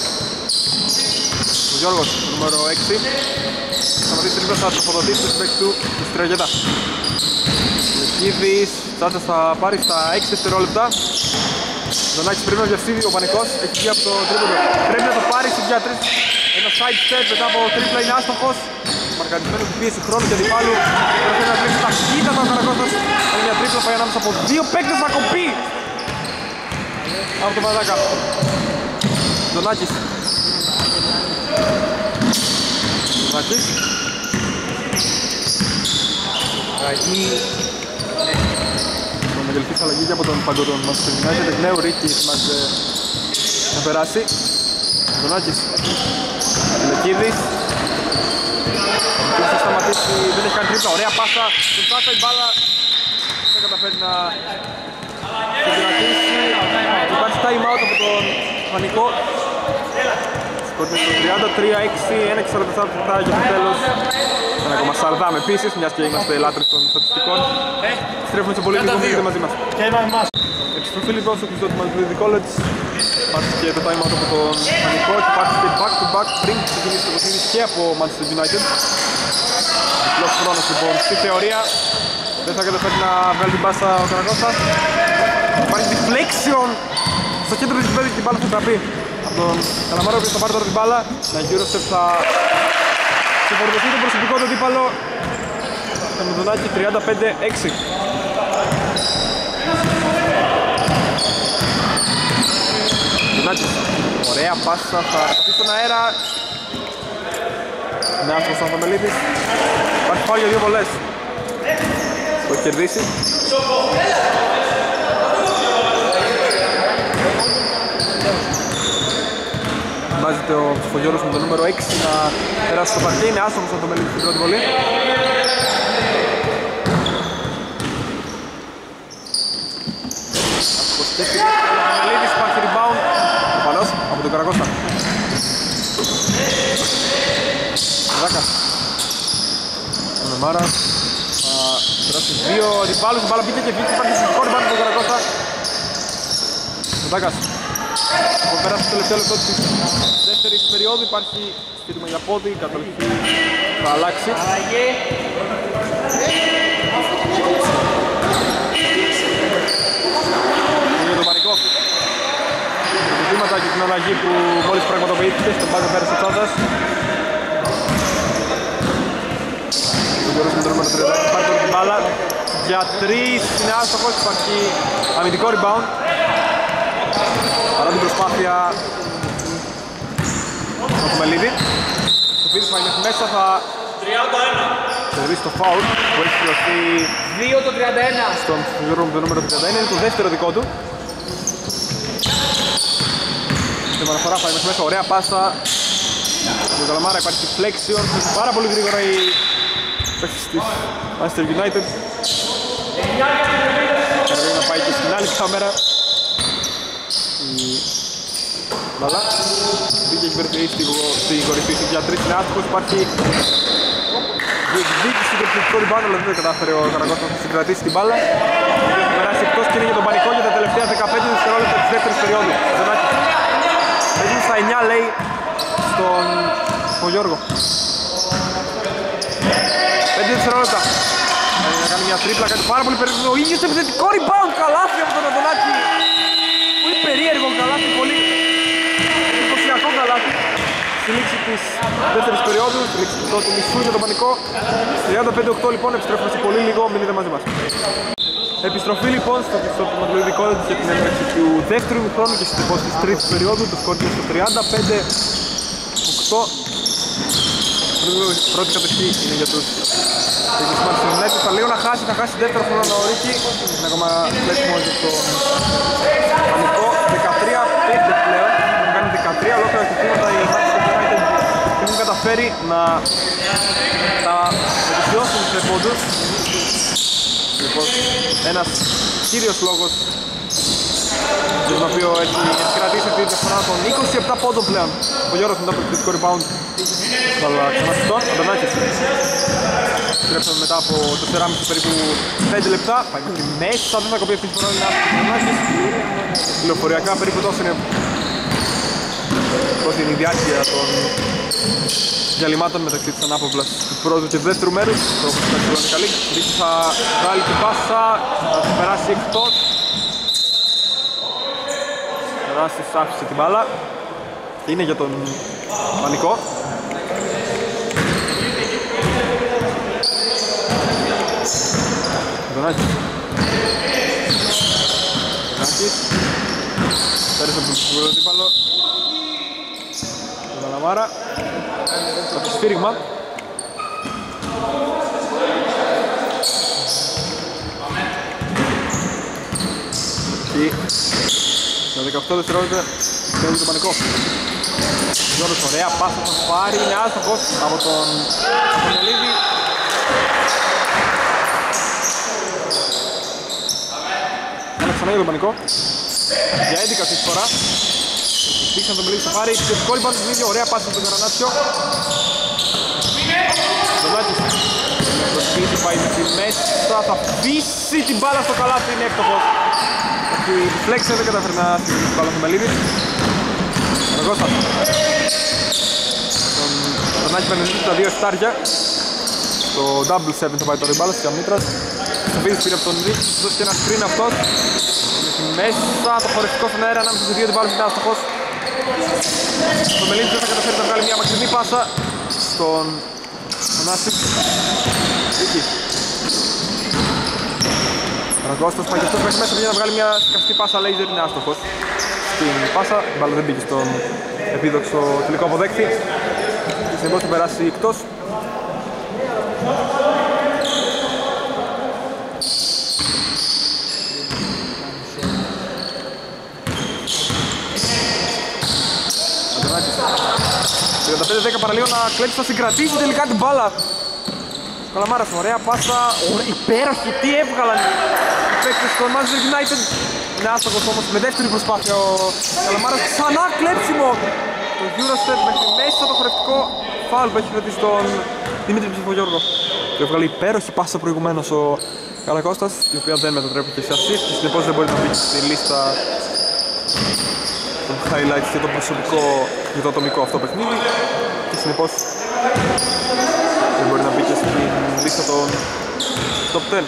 Ο Γιώργος, το νούμερο έξι. Σταματήσει τρίπλα, θα τροφοδοτήσει το συμπαίκτης του στη Στραγέτα. Λεκίδης, Τσάτσας θα πάρει στα έξι δευτερόλεπτα. Δονάκης πρέπει να βιαστεί, ο Πανικός έχει βγει από το τρίπλο. Πρέπει να το πάρει στην πια τρεις. Ένα side step μετά από τρίπλα, είναι άστοχος. Μαρκαρισμένος του πίεση χρόνου και αντιπάλου. Πρέπει να τρέξει ταχύτατα ο Καρακώστας. Είναι μια τρίπλα, πάει ανάμεσα από δύο παίκτες, θα κοπεί από τον Παδάκα. Δονάκης. Δονάκης. Ραγή. Μεγαλυθής αλλαγή και από τον παγκό των Manchester United. Εκ νέου Ρίκη ετοιμάζεται να περάσει. Δονάκης. Λεκίδης. Θα σταματήσει, δεν έχει κάνει τρίπλα. Ωραία πάσα. Τον Τάκα η μπάλα δεν καταφέρει να την κρατήσει. Υπάρχει time out από τον Πανικό. Σκόρπισε στο τριάντα τρία έξι, ένα και σαράντα τέσσερα λεπτά για το τέλος. ένα κόμμα σαράντα επίσης, μιας και είμαστε λάτρες των στατιστικών. Στρέφουμε σε πολύ λίγο μήνυμα μαζί μας. Επιστροφή λοιπόν στο κλειστό του Manchester College. Υπάρχει και το time out από τον Πανικό και υπάρχει και back to back πριν ξεκινήσει το παιχνίδι και από Manchester United. Διπλός χρόνος λοιπόν στη θεωρία. Δεν θα καταφέρει να βγάλει την πάσα ο Καρακώστας. Υπάρχει deflection στο κέντρο της πέδης και την μπάλα θα τραπεί από τον Καλαμάρο που θα πάρει τώρα την μπάλα. Να Eurostep θα ξεφορτωθεί το προσωπικό του αντίπαλο. Με Μεδονάκη τριάντα πέντε έξι. Μεδονάκης, ωραία πάσα, θα κρατήσει στον αέρα. Είναι άστρος ο Ανθαμελίδης. Υπάρχει φάουλ για δύο βολές. Το έχει κερδίσει. Βάζεται ο Ψηφογιώρος με το νούμερο έξι να περάσει στο παρκέ. Είναι άστοχος από το Μελίδη στην πρώτη βολή. Ο Μελίδης υπάρχει rebound. Ο Παλός από τον Καρακώστα. Ζάκας. Ο Νεμάρας θα περάσει δύο αντιπάλους. Η μπάλα μπήκε και βγήκε. Υπάρχει στο rebound από τον Καρακώστα. Ο Ζάκας. Έχω περάσει το τελευταίο λεπτό της δεύτερης περίοδου. Υπάρχει στήριγμα για πόδι. Η κατοχή θα αλλάξει. Είναι το πανικό. Τα ζητήματα και την αλλαγή που μόλις πραγματοποιήθηκε στον Πάζο Πέρας της Τσάντας. Ο Γιώργος με το νούμερο τριάντα πάρει τώρα την μπάλα. Για τρεις είναι άστοχος, υπάρχει αμυντικό rebound. Παρά την προσπάθεια από το Μελίδη. Το Πίδης πάει μέχρι μέσα, θα κερδίσει το φάουλ που έχει πληρωθεί δύο το τριάντα ένα στον Γιώργο με το νούμερο τριάντα ένα. Είναι το δεύτερο δικό του. Στην παραφορά πάει μέχρι μέσα, ωραία πάσα. Για το Καλαμάρα υπάρχει flexion, πάρα πολύ γρήγορα η παίκτης της Manchester United. Πρέπει να πάει και στην άλλη κάμερα. Η μπαλά μπήκε και περίπτωση στην κορυφή του για τρεις, είναι άστοχος, υπάρχει διεκδίκηση του επιθετικού rebound, αλλά δεν το κατάφερε ο Καρακώστας να συγκρατήσει την μπάλα. Έχει περάσει εκτός και είναι για τον πανικό για τα τελευταία δεκαπέντε δευτερόλεπτα της δεύτερης περίοδου. Παίζουν στα εννιά λέει στον Γιώργο. πέντε δευτερόλεπτα. Να κάνει μια τρίπλα, κάτι πάρα πολύ περίεργο. Ο ίδιος επιθετικό rebound, καλάθι από τον Αντωνάκη. Πολύ περίεργο καλάθι, πολύ εντυπωσιακό καλάθι. Στη λήξη της δεύτερης περίοδου, στη λήξη του πρώτου μισού για τον πανικό. τριάντα πέντε οκτώ λοιπόν, επιστρέφουμε σε πολύ λίγο, μείνετε μαζί μας. Επιστροφή λοιπόν στο Ματλοϊδικό College για την έναρξη του δεύτερου χρόνου και συνεπώς της τρίτης περίοδου. Το σκορ είναι στο τριάντα πέντε οκτώ. Πρώτη κατοχή είναι για τους Manchester United. Θα λέω να χάσει, θα χάσει δεύτερο χρόνο ο Ρίκη. Είναι ακόμα πλέσιμο για το πανικό. δεκατρία πέντε πλέον. Έχουν κάνει δεκατρία ολόκληρα εκτυπήματα οι Manchester United και έχουν καταφέρει να τα μετουσιώσουν σε πόντους. Λοιπόν, ένας κύριος λόγος για τον οποίο έχει κρατήσει αυτή τη διαφορά των είκοσι επτά πόντων πλέον. Ο Γιώργος μετά από το κριτικό rebound θα ξαναστεί αυτό, ο Μπερνάκης. Στρέψαμε μετά από το τεσσεράμισι περίπου πέντε λεπτά, πάει μέχρι μέσα, δεν θα κοπεί αυτή τη φορά, είναι άσχετος ο Μπερνάκης. Πληροφοριακά περίπου τόσο είναι, τόσο είναι η διάρκεια των διαλυμάτων μεταξύ της ανάπαυλας του πρώτου και του δεύτερου μέρους. Το Πασχαλόνι καλή, Ρίξι θα βγάλει την πάσα, θα περάσει εκτός. Περάσεις άφησε την μπάλα. Είναι για τον πανικό. Δονάκης. Δονάκης. Πέρασε από τον σίγουρο αντίπαλο. Τον Καλαμάρα. Από το σφύριγμα. Και στα δεκαοκτώ δευτερόλεπτα παίρνει τον πανικό. Γιώργος ωραία πάσα θα πάρει, είναι άστοχος από τον Μελίδη. Ένα ξανά για τον πανικό. Για έντεκα αυτή τη φορά. Πήξαν τον Μελίδη θα πάρει, επιθετικό λοιπόν την ίδια, ωραία πάσα στον Καρανάτσιο. Δολάκης. Με προσπίση πάει με τη μέσα, θα πείσει την μπάλα στο καλάθι, είναι έκτοχος. Η φλέξη δεν καταφέρει να στείλει την μπάλα του Μελίδη. Ραγώστα. Τον Ρανάκη παίρνει τα δύο στάρια. Το double seven θα πάει το ριμπάλα της Αμήτρας. Ο Βίδης πήρε από τον Ρίκη, του δώσει και ένα screen αυτός. Μέσα το χωριστικό στον αέρα ανάμεσα στις δύο την μπάλα είναι άστοχος. Το Μελίδη δεν θα καταφέρει να βγάλει μια μακρινή πάσα στον Άσικ. Ρίκη. Ραγκώστας πάει και αυτός μέχρι μέσα, πήγε να βγάλει μια σκαστή πάσα, λέιζερ, είναι άστοχος στην πάσα, η μπάλα δεν πήγε στον επίδοξο τελικό αποδέκτη και συνεπώς θα περάσει εκτός. τριάντα πέντε δέκα παραλίγο να κλέψει, θα συγκρατήσει τελικά την μπάλα. Καλαμάρας, ωραία πάσα, ωραία, υπέροχη, τι έβγαλαν οι παίκτες των Manchester United. Είναι άστοχος όμως, με δεύτερη προσπάθεια ο Καλαμάρας, ξανά κλέψιμο. Το Eurostep μέχρι μέσα το χορευτικό φάουλ που έχει κρατήσει τον Δημήτρη Ψηφογιώργο. Και έβγαλε υπέροχη πάσα προηγουμένως ο Καλακώστας, η οποία δεν μετατρέπεται σε assist και συνεπώς δεν μπορεί να μπει στη λίστα των highlights και το προσωπικό για το ατομικό αυτό παιχνίδι και συνεπώς δεν μπορεί να μπει και στη λίστα των top δέκα.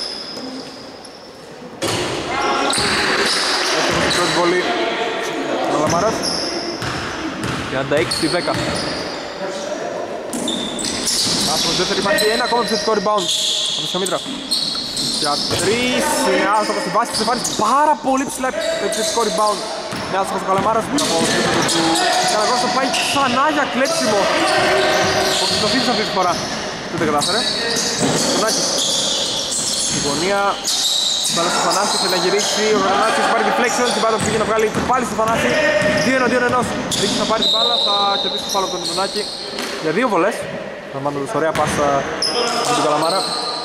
Έχουμε την πρώτη βολή ο Λαμάρας, τριάντα έξι δέκα. Από το δεύτερο υπάρχει ένα ακόμα επιθετικό rebound από το Σαμίτρα. Για τρεις είναι άστοχος στη βάση της εμφάνισης, πάρα πολύ ψηλά επιθετικό rebound. Είναι άστοχος ο Καλαμάρας που από το τρίποντο του Καλακώστα πάει ξανά για κλέψιμο. Ο Χριστοφίδης αυτή τη φορά δεν τα κατάφερε. Τονάκης στη γωνία, μπάλα στο Θανάση, θέλει να γυρίσει, ο Γρανάκης πάρει deflection, την μπάλα που πήγε να βγάλει πάλι στο Θανάση. Δύο εναντίον ενός, ρίξει να πάρει την μπάλα, θα κερδίσει το φάουλ από τον Τονάκη για δύο βολές. Λαμβάνοντας ωραία πάσα από τον Καλαμάρα.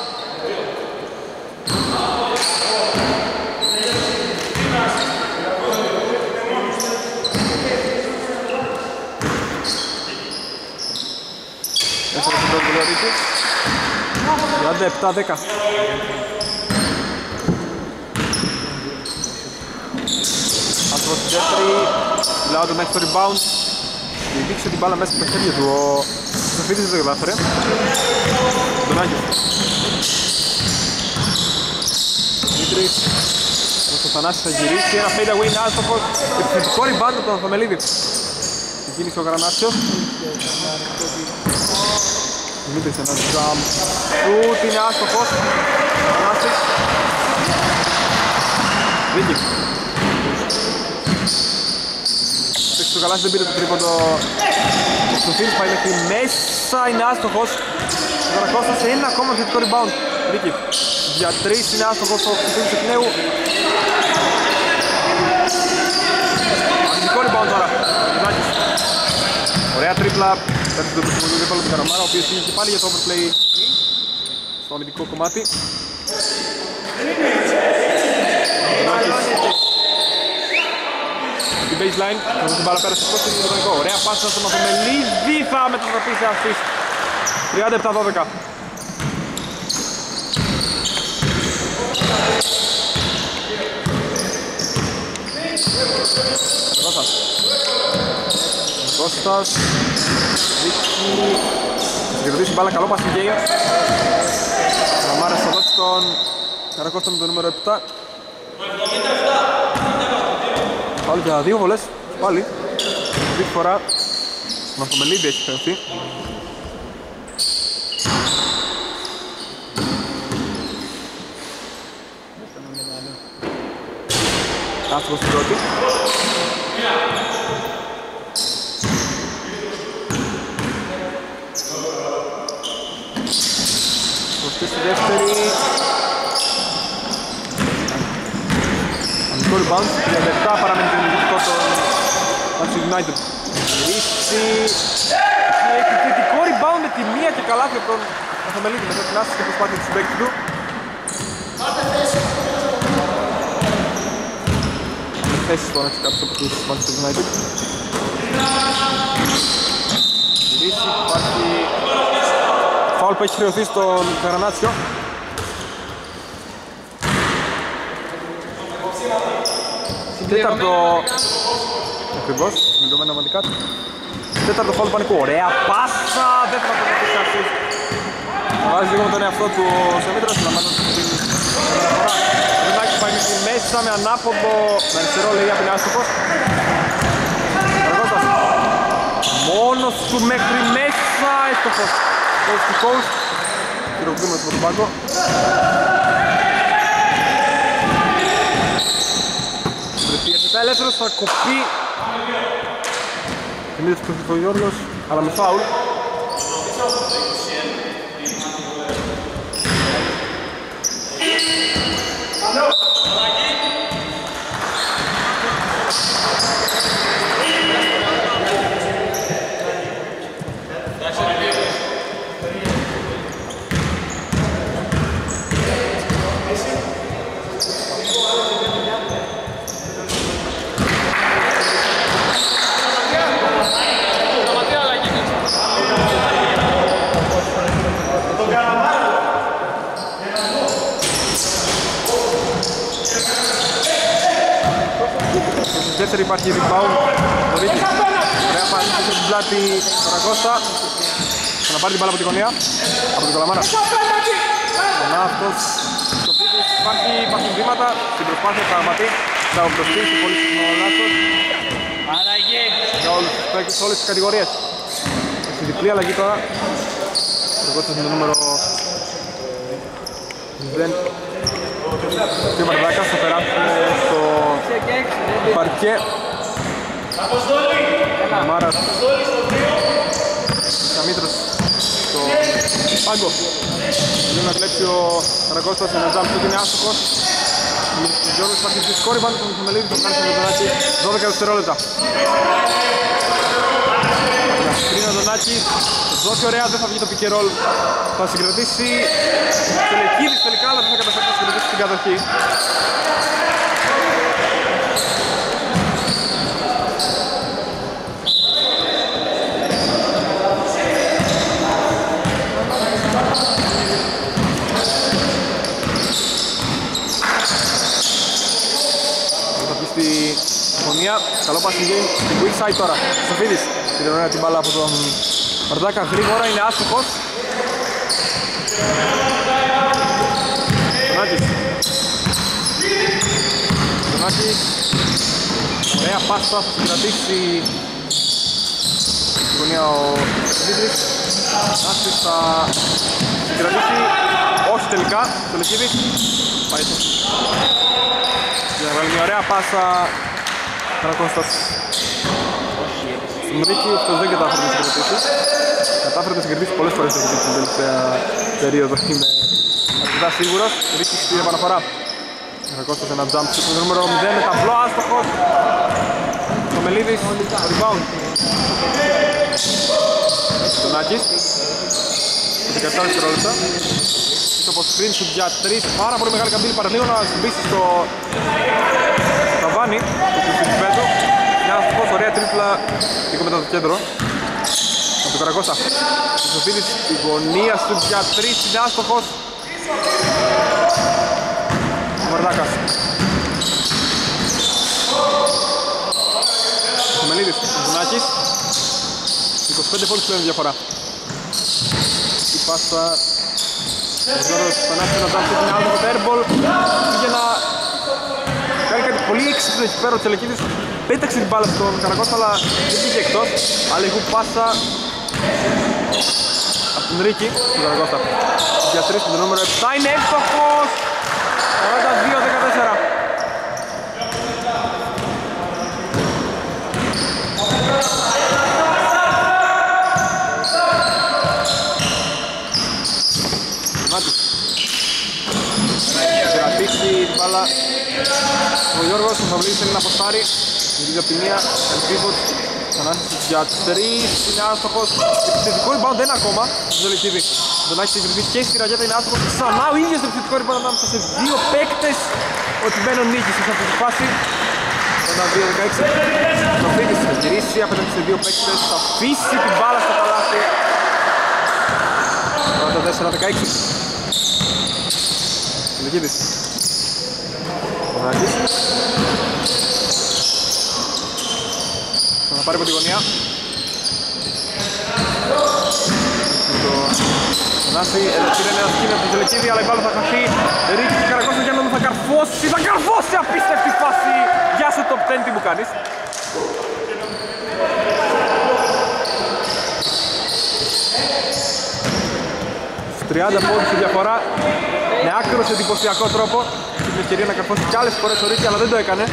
Έφερε την πρώτη βολή Ρίκη. τριάντα επτά δέκα. Άστρος στη δεύτερη, Λάοντον έχει το rebound. Δείξε την μπάλα μέσα στα χέρια του ο Σοφίτης, δεν το κατάφερε. Ντονάκης. Δημήτρης, ο Θανάσης θα γυρίσει, ένα fade away είναι άστοχος. Επιθετικό rebound από τον Θαμελίδη. Την κίνησε ο Γρανάσιος. Δημήτρης ένας jump shoot, είναι άστοχος. Θανάσης. Ρίκη. Το Καλάσης δεν πήρε το τρίποντο του Φίλης, πάει μέχρι μέσα, είναι άστοχος. Ο Καρακώστας σε ένα ακόμα θετικό rebound. Ρίκη, για τρεις είναι άστοχος ο Φίλης εκ νέου. Αρνητικό rebound τώρα, Ζάκης. Ωραία τρίπλα, παίρνει τον προσωπικό δίπαλο του Καραμάρα, ο οποίος πήγε και πάλι για το overplay στο αμυντικό κομμάτι. Στην baseline, θα την μπάλα πέρασε στο είναι ωραία πάσα στον Μαθομελίδη, θα μετατραπεί σε assist. τριάντα επτά δώδεκα. Κώστας. Κώστας. Δίκη. Θα κερδίσει μπάλα, καλό passing game. Καμάρας θα δώσει τον Καρακώστα με το νούμερο επτά. Πάλι για δύο βολές, πάλι. Αυτή τη φορά με το Μελίδη έχει φερθεί. Άστοχος στην πρώτη. Σωστή στη δεύτερη. Αμυντικό rebound, τριάντα επτά παραμένει το δημιουργικό των Manchester United. Ρίξει. Επιθετικό rebound με τη μία και καλάθι από τον Αθαμελίδη μετά την άσχη και προσπάθεια του συμπαίκτου του. Θέσεις τώρα σε κάποιους από τους Manchester United. Ρίξει, υπάρχει φάουλ που έχει χρεωθεί στον Καρανάτσιο. Τέταρτο ακριβώς, μιλωμένο αμαντικά. Τέταρτο φάουλ πανικού, ωραία πάσα, δεν θα το δεχτεί αυτή. Βάζει λίγο με τον εαυτό του ο Σεμίτρας, λαμβάνοντας την μεταφορά. Ο Ρινάκης πάει μέχρι μέσα με ανάποδο, με αριστερό λέει απ' είναι άστοχος. Καραγώστας, μόνος του μέχρι μέσα, έστοχος. Coast to coast, χειροκρίνουμε από τον πάγκο. Μετά ελεύθερος θα κοπεί Δημήτρης Ψηφογιώργος, αλλά με φάουλ. δεύτερη υπάρχει rebound. Νωρίκη. Ωραία πανίσια στην πλάτη Σαρακώστα. Θα να πάρει την μπάλα από τη γωνία. Από την Καλαμάρα. Να αυτός στο πίτης. Υπάρχει, υπάρχουν βήματα. Στην προσπάθεια πραγματί. Θα οπτωστήσει πολύ συχνό λάθος. Αλλαγή. Για όλους τους παίκτες, όλες τις κατηγορίες. Στη διπλή αλλαγή τώρα. Σαρακώστας με το νούμερο μηδέν. Και ο Μαρδάκας θα περάσουμε στο παρκέ. Μάρας Καμίτρος στο πάγκο. Θέλει να κλέψει ο Σαρακώστας ένα τζάμπ που είναι άστοχος. Ο Γιώργος υπάρχει στη σκόρυβαν, τον Θεμελίδη τον κάνει στο Δονάκη δώδεκα δευτερόλεπτα. Να σκρίνει ο Δονάκη, δώσει ωραία, δεν θα βγει το pick and roll. Θα συγκρατήσει Τελεκίδης τελικά, αλλά δεν θα καταφέρει να συγκρατήσει την κατοχή. Στη γωνία, καλό passing game στην weak side τώρα. Σοφίδης, πήρε την μπάλα από τον Μαρδάκα γρήγορα, είναι άστοχος. Τονάκης. Τονάκης. Ωραία πάσα, θα συγκρατήσει στη γωνία ο Δημήτρης. Τονάκης θα συγκρατήσει, όχι τελικά, το Λεκίδη. Πάει στο. Για να βάλει μια ωραία πάσα Καρακώστας στην Μουρίκη, αυτός δεν κατάφερε να συγκρατήσει. Κατάφερε να συγκρατήσει πολλές φορές την τελευταία περίοδο, είμαι αρκετά σίγουρος. Μουρίκη στην επαναφορά. Καρακώστας ένα jump στο νούμερο μηδέν με ταμπλό άστοχος. Το Μελίδης, rebound. Τονάκης, δεκαεπτά δευτερόλεπτα. Το screen shoot για τρεις, πάρα πολύ μεγάλη καμπύλη, παραλίγο να συμπήσει στο ταβάνι του Φιλιππέτου. Μια αστυχώς ωραία τρίπλα λίγο μετά το κέντρο από τον Καρακώστα. Ο Σοφίδης στην γωνία shoot για τρεις, είναι άστοχος. Ο Μαρδάκας. Ο Μελίδης, ο Ζουνάκης. είκοσι πέντε πόντους πλέον διαφορά. Η πάσα ο Γιώργος Πανάσης να τάψει την άλλη με το airball. Πήγε να κάνει κάτι πολύ έξυπνο εκεί πέρα. Ο Τσελεκίδης πέταξε την μπάλα στον Καρακώστα, αλλά δεν πήγε εκτός. Αλλά η πάσα από τον Ρίκη, τον Καρακώστα. Για τρεις με το νούμερο επτά, είναι εύστοχος. σαράντα δύο δεκατέσσερα. Κρατήσει την μπάλα ο Γιώργος, ο Φαυλίδης θέλει να αποστάρει. Γυρίζει από τη μία, ελπίζω Θανάσης για τρεις, είναι άστοχος. Επιθετικό rebound δεν είναι ακόμα, Ζολεκίδη. Τον έχει συγκριθεί και στη ραγέτα, είναι άστοχος. Ξανά ο ίδιος επιθετικό rebound ανάμεσα σε δύο παίκτες. Ο Τιμένος νίκησε σε αυτή τη φάση. ένα δύο δεκαέξι. Ο Φαυλίδης θα γυρίσει απέναντι σε δύο παίκτες, θα αφήσει την μπάλα στο καλάθι. σαράντα τέσσερα δεκαέξι. Λεκίδης. Μαράκης. Θα πάρει από τη γωνία. Θανάση, πήρε νέα σκήνη από τον Λεκίδη, αλλά η μπάλα θα χαθεί. Ρίκης και Καρακώστας για να θα καρφώσει, θα καρφώσει, απίστευτη φάση. Γεια σου top δέκα, τι μου κάνεις. τριάντα πόντους στη διαφορά. Με άκρος εντυπωσιακό τρόπο. Είχε την ευκαιρία να καρφώσει κι άλλες φορές ο Ρίκη, αλλά δεν το έκανε.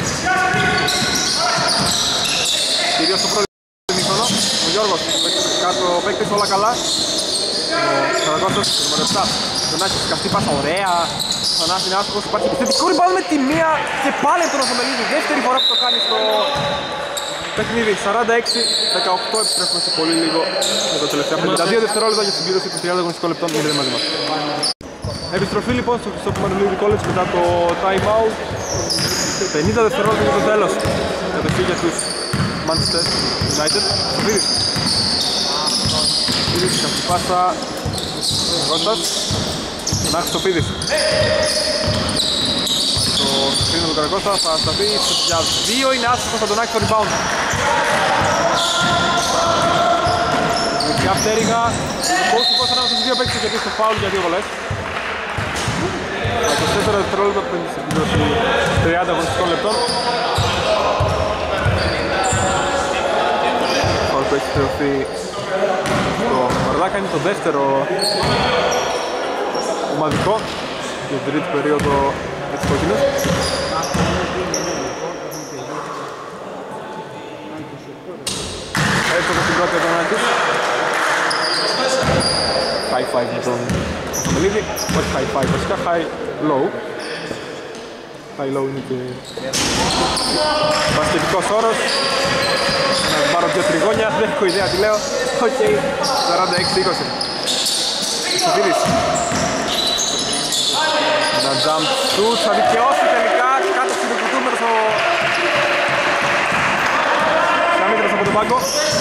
Κυρίως στο πρώτο ημίχρονο. Ο Γιώργος, κάτω ο παίκτης, όλα καλά. Ο Καρακώστας, το νούμερο επτά. Τον Άκη, καυτή πάσα, ωραία. Θανάση είναι άστοχος, υπάρχει επιθετικό rebound με τη μία και πάλι από τον Οφομελίδη. Δεύτερη φορά που το κάνει στο παιχνίδι. σαράντα έξι δεκαοκτώ, επιστρέφουμε σε πολύ λίγο με το τελευταίο πενήντα δύο δευτερόλεπτα για συμπλήρωση των τριάντα αγωνιστικών λεπτών. Μείνετε μαζί μας. Επιστροφή λοιπόν στο Χριστόφου Μανουλίδη College μετά το time out. πενήντα δευτερόλεπτα για το τέλος. Κατοχή για τους Manchester United. Σοφίδης. Σοφίδης, καυτή πάσα. Κώστας. Τον Άρχης Σοφίδης. Το Το σκρίνο του Καρακώστα θα σταθεί για δύο, είναι άστοχος στον Αντωνάκη στο rebound. Δυτικά πτέρυγα, πώς του πώς ανάμεσα στους δύο παίκτες γιατί στο φάουλ για δύο βολές. Τα είκοσι τέσσερα δευτερόλεπτα πριν την συγκέντρωση τριάντα αγωνιστικών λεπτών. Φάουλ που έχει θεωθεί στο Μαρδάκα, είναι το δεύτερο ομαδικό για την τρίτη περίοδο με τις κόκκινες. Έφτασε στην πρώτη Αντωνάκης. High five με τον Κωνσταντελίδη, όχι high five βασικά, high low. High low είναι και μπασκετικός όρος. Να πάρω δύο τριγώνια, δεν έχω ιδέα τι λέω. Οκ, σαράντα έξι είκοσι. Σοφίδης. Ένα jump shoot, θα δικαιώσει τελικά κάτω συνδοκουτούμενος ο Σαμίτρας από τον πάγκο.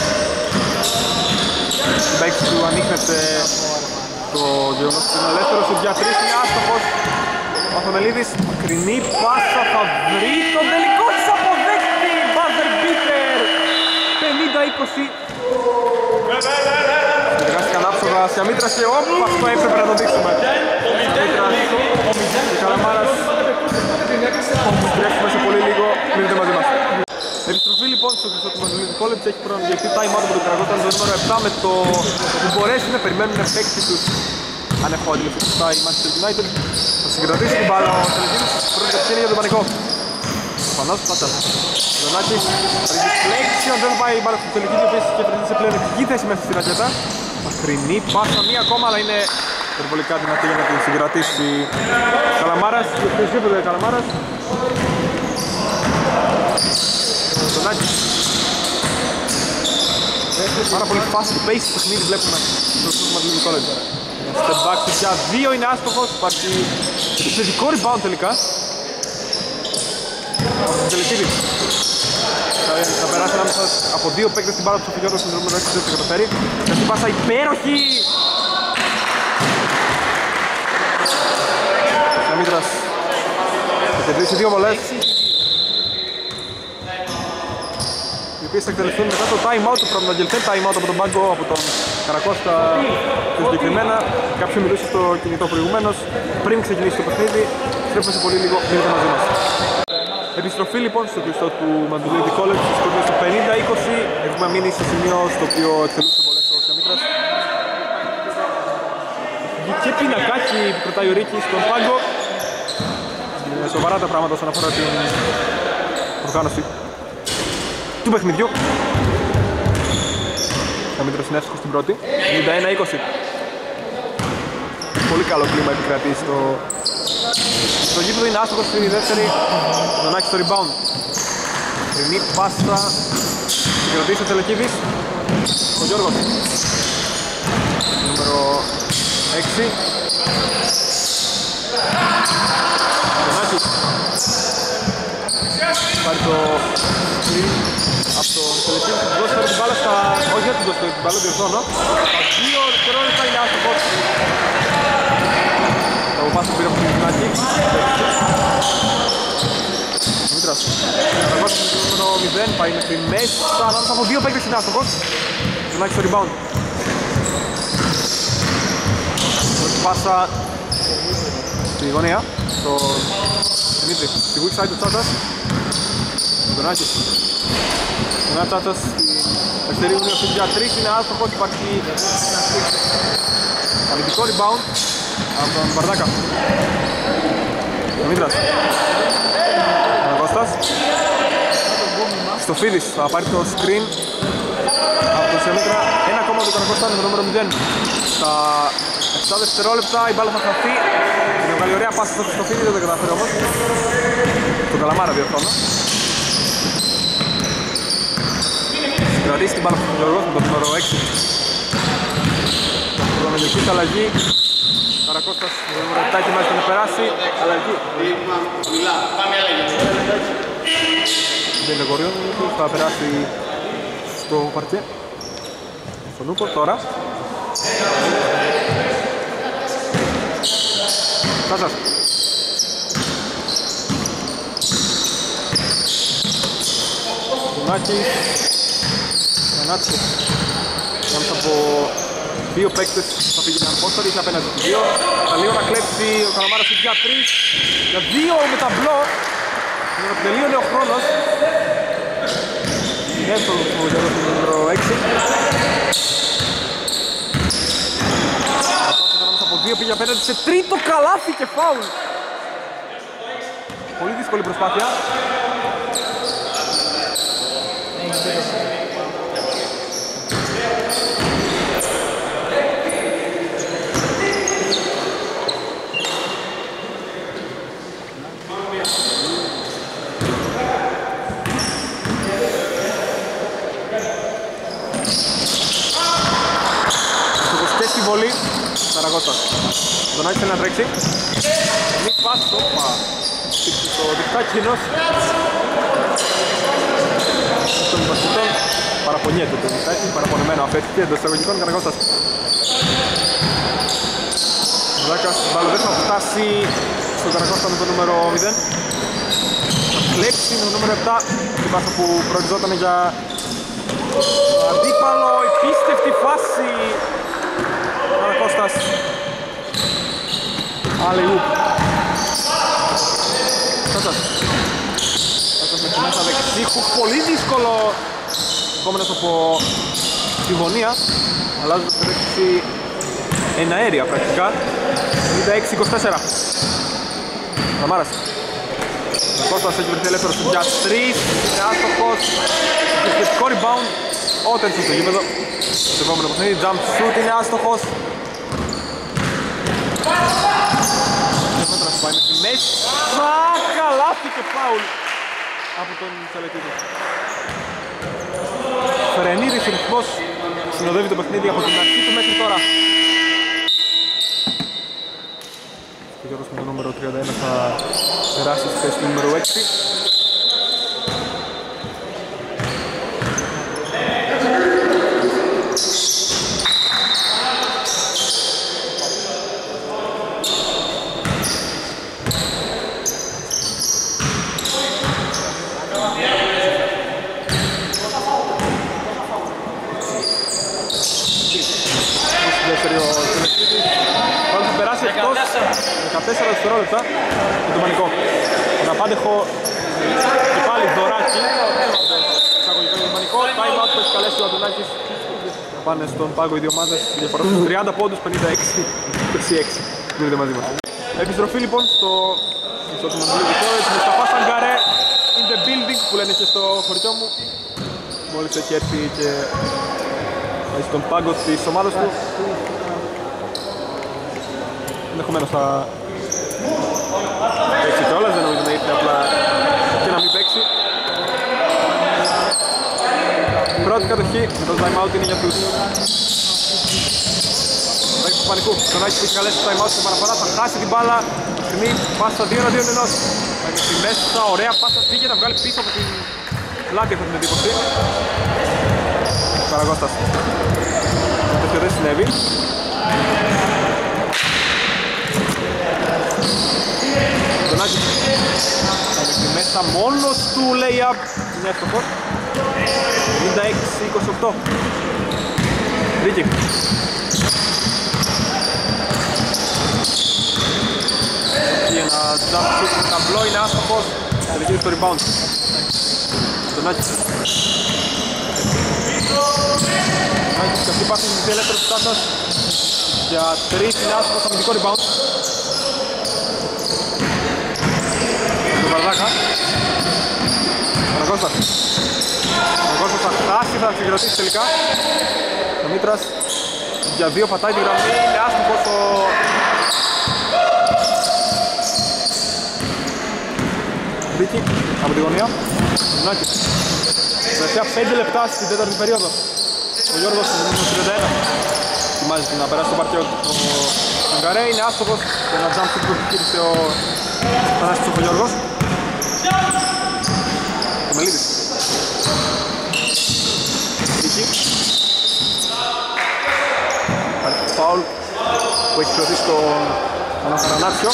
Η παίκτης του ανείχνευσε το γεγονός ότι είναι ελεύθερος, για τρεις είναι άστοχος. Ο Αθωνελίδης, μακρινή πάσα, θα βρει τον τελικό της αποδέκτη. Buzzer beater, πενήντα είκοσι. Συνεργάστηκαν άψογα Σιαμίτρας και όπ, αυτό έπρεπε να το δείξουμε. Σιαμίτρας και Καλαμάρας. Τρέχουμε σε πολύ λίγο, μείνετε μαζί μας. Επιστροφή λοιπόν στο κλειστό του Μανδουλίδη College, έχει προνομιευτεί time out από τον Καραγότα το νούμερο επτά με το που μπορέσουν να περιμένουν παίκτη τους. Αν έχω αντιληφθεί σωστά η Manchester United, θα συγκρατήσει την μπάλα ο Τελεκίνης, πρώτη κατευθύνει για τον πανικό. Ο Πανός Πατσάς. Ο Δονάκης, reflection, δεν πάει η μπάλα στο Τελεκίνη, ο οποίος είχε βρεθεί σε πλέον εξική θέση μέσα στη ρακέτα. Μακρινή πάσα, μία ακόμα, αλλά είναι υπερβολικά δυνατή για να την συγκρατήσει Καλαμάρας, ο οποίος βρίσκεται Καλαμάρας. Δονάκης. Πάρα πολύ fast pace το παιχνίδι βλέπουμε στο Σούρ Μαντλίνι College. Step back για δύο είναι άστοχος, υπάρχει επιθετικό rebound τελικά. Τελεκίδης. Θα περάσει ανάμεσα από δύο παίκτες την μπάλα του Σοφιδιώτος στην νούμερο έξι, δεν το καταφέρει. Και αυτή πάσα υπέροχη. Σαμίτρας θα κερδίσει δύο βολές, οι οποίες θα εκτελεστούν μετά το time out του Πρωτογγελθέν, time out από τον πάγκο, από τον Καρακώστα και συγκεκριμένα. Κάποιος μιλούσε στο κινητό προηγουμένως. Πριν ξεκινήσει το παιχνίδι, στρέφουμε σε πολύ λίγο, μείνετε μαζί μας. Επιστροφή λοιπόν στο κλειστό του Μαντουλίδη College, στο οποίο στο πενήντα είκοσι έχουμε μείνει σε σημείο στο οποίο εκτελούσε πολλές ο Σιαμίτρας. Και πινακάκι που κρατάει ο Ρίκης στον πάγκο. Είναι σοβαρά τα πράγματα όσον αφορά την οργάνωση του παιχνιδιού. Σαμίτρας είναι εύστοχος στην πρώτη, ενενήντα ένα είκοσι. Πολύ καλό κλίμα επικρατεί στο, στο γήπεδο, είναι άστοχος στη δεύτερη. Τον Άκη στο rebound. Τρινή πάσα, συγκρατήσει ο Τελεκίδης. Ο Γιώργος. Νούμερο έξι. Τον Άκη. Πάρει το screen από τον Τελεκίδη, θα του δώσει τώρα την μπάλα στα... Όχι, δεν του δώσει την μπάλα, διορθώνω. Τα δύο δευτερόλεπτα είναι άστοχος. Θα αποπάσει πήρε από τον Άκη. Δημήτρας. Θα βάζει το νούμερο μηδέν, πάει μέχρι μέσα. Ανάμεσα από δύο παίκτες είναι άστοχος. Τον Άκη στο rebound. Πάσα στη γωνία, στον Δημήτρη, στη weak side του Τσάτσας. Τον Άκη. Τον Άκη Τσάτσας στην αριστερή γωνία του για τρεις, είναι άστοχος, υπάρχει αμυντικό rebound από τον Μπαρδάκα. Δημήτρας. Αναγώστας. Στο Φίδης θα πάρει το screen από τον Σεμίτρα. Ένα ακόμα του Καρακώστα με το νούμερο μηδέν. Στα επτά δευτερόλεπτα η μπάλα θα χαθεί. Είναι βγάλει ωραία πάση στο Φίδη, δεν το καταφέρει όμως. Τον Καλαμάρα διορθώνω. Συγκρατήσει την μπάλα του Γιώργος με το νούμερο έξι. Προνομιακής αλλαγή. Καρακώστας με το νούμερο επτά ετοιμάζεται να περάσει. Αλλαγή. Δεν είναι γοριό, θα περάσει στο παρκέ. Στον Νούπο τώρα. Τσάτσας. Νάκης, Νάτσος. Κάμψε από δύο παίκτες θα πήγαιναν πόσο, είχε απέναντι στους δύο. Θα λίγο να κλέψει ο Καλαμάρας για τρεις. Για δύο με ταμπλό. Για να τελείωνε ο χρόνος. Εύκολο που για το νούμερο έξι. Από δύο πήγε απέναντι σε τρίτο καλάθι και φάουλ. Πολύ δύσκολη προσπάθεια. Στη βολή, Σαραγώστας. Τον Άκη θέλει να τρέξει. Μη πας, όπα. Το δικτάκι κοινός. Των υπασχετών παραπονιέται το δικτάκι, παραπονεμένο αφέθηκε εντός εισαγωγικών. Καραγώστας. Ζάκας, Μπαλοδές θα φτάσει στον Καραγώστα με το νούμερο μηδέν. Θα κλέψει με το νούμερο επτά. Την πάσα που προοριζόταν για αντίπαλο, επίστευτη φάση. Κώστας Αλεούπ. Κώστας Κώστας με τη μέσα δεξί, πολύ δύσκολο. Επόμενος από τη γωνία. Αλλάζουν το τρέξει εν αέρια πρακτικά. ενενήντα έξι είκοσι τέσσερα. Ραμάρας. Ο Κώστας έχει βρεθεί ελεύθερος για τρεις. Είναι άστοχος. Επιθετικό rebound. Ότενσον στο γήπεδο. Στο επόμενο παιχνίδι, jump shoot είναι άστοχος. Μέτρας πάει με τη μέση. Καλάθι και φάουλ από τον Τσαλετίδη. Φρενήρης ρυθμός συνοδεύει το παιχνίδι από την αρχή του μέχρι τώρα. Ο Γιώργος με το νούμερο τριάντα ένα θα περάσει στη θέση του νούμερο έξι. δεκατέσσερα δευτερόλεπτα με τον Πανικό. Τον απάντεχο και πάλι δωράκι. Εισαγωγικό για τον Πανικό. Time out που έχει καλέσει ο Αντωνάκης. Θα πάνε στον πάγκο οι δύο ομάδες. Διαφορά στους τριάντα πόντους, πενήντα έξι είκοσι έξι. Μείνετε μαζί μας. Επιστροφή λοιπόν στο ισότιμο Blue College. Μουσταφά Σαγκαρέ in the building που λένε και στο χωριό μου. Μόλις έχει έρθει και πάει στον πάγκο της ομάδας του. Ενδεχομένως θα παίξει κιόλας, δεν νομίζω να ήρθε απλά και να μην παίξει. Η πρώτη κατοχή με το time out είναι για τους παίκτες του Πανικού. Τον Άκη που έχει καλέσει το time out στην παραφορά θα χάσει την μπάλα. Στιγμή πάσα δύο εναντίον ενός. Θα είναι στη μέσα, ωραία πάσα, πήγε να βγάλει πίσω από την πλάτη, έχω την εντύπωση. Καραγώστας. Τέτοιο δεν συνέβη. Τον Άκη θα είναι μέσα μόνος του lay-up. Είναι εύστοχος. ενενήντα έξι είκοσι οκτώ. Ρίκη. Και ένα jump shoot με ταμπλό, είναι άστοχος. Θα δικαιούσει το rebound. Τον Άκη. Τον Άκη και αυτή πάση στην ελεύθερη του Τάσας. Για τρεις είναι άστοχος, αμυντικό rebound. Βαρδάκα. Παναγώστας. Παναγώστας θα χάσει, θα συγκρατήσει τελικά. Ο Μήτρας για δύο πατάει τη γραμμή, είναι άστοχος το... Ρίκη από τη γωνία. Νάκης. Τελευταία πέντε λεπτά στην τέταρτη περίοδο. Ο Γιώργος με το τριάντα ένα. Ετοιμάζεται να περάσει το παρκέο του Σαγκαρέ, είναι άστοχος. Και ένα jump shoot που επιχείρησε ο Θανάσης Τσοφογιώργος. Ο Μελίδης. Ρίκη. Φάουλ που έχει κλωθεί στον Αναθανάσιο.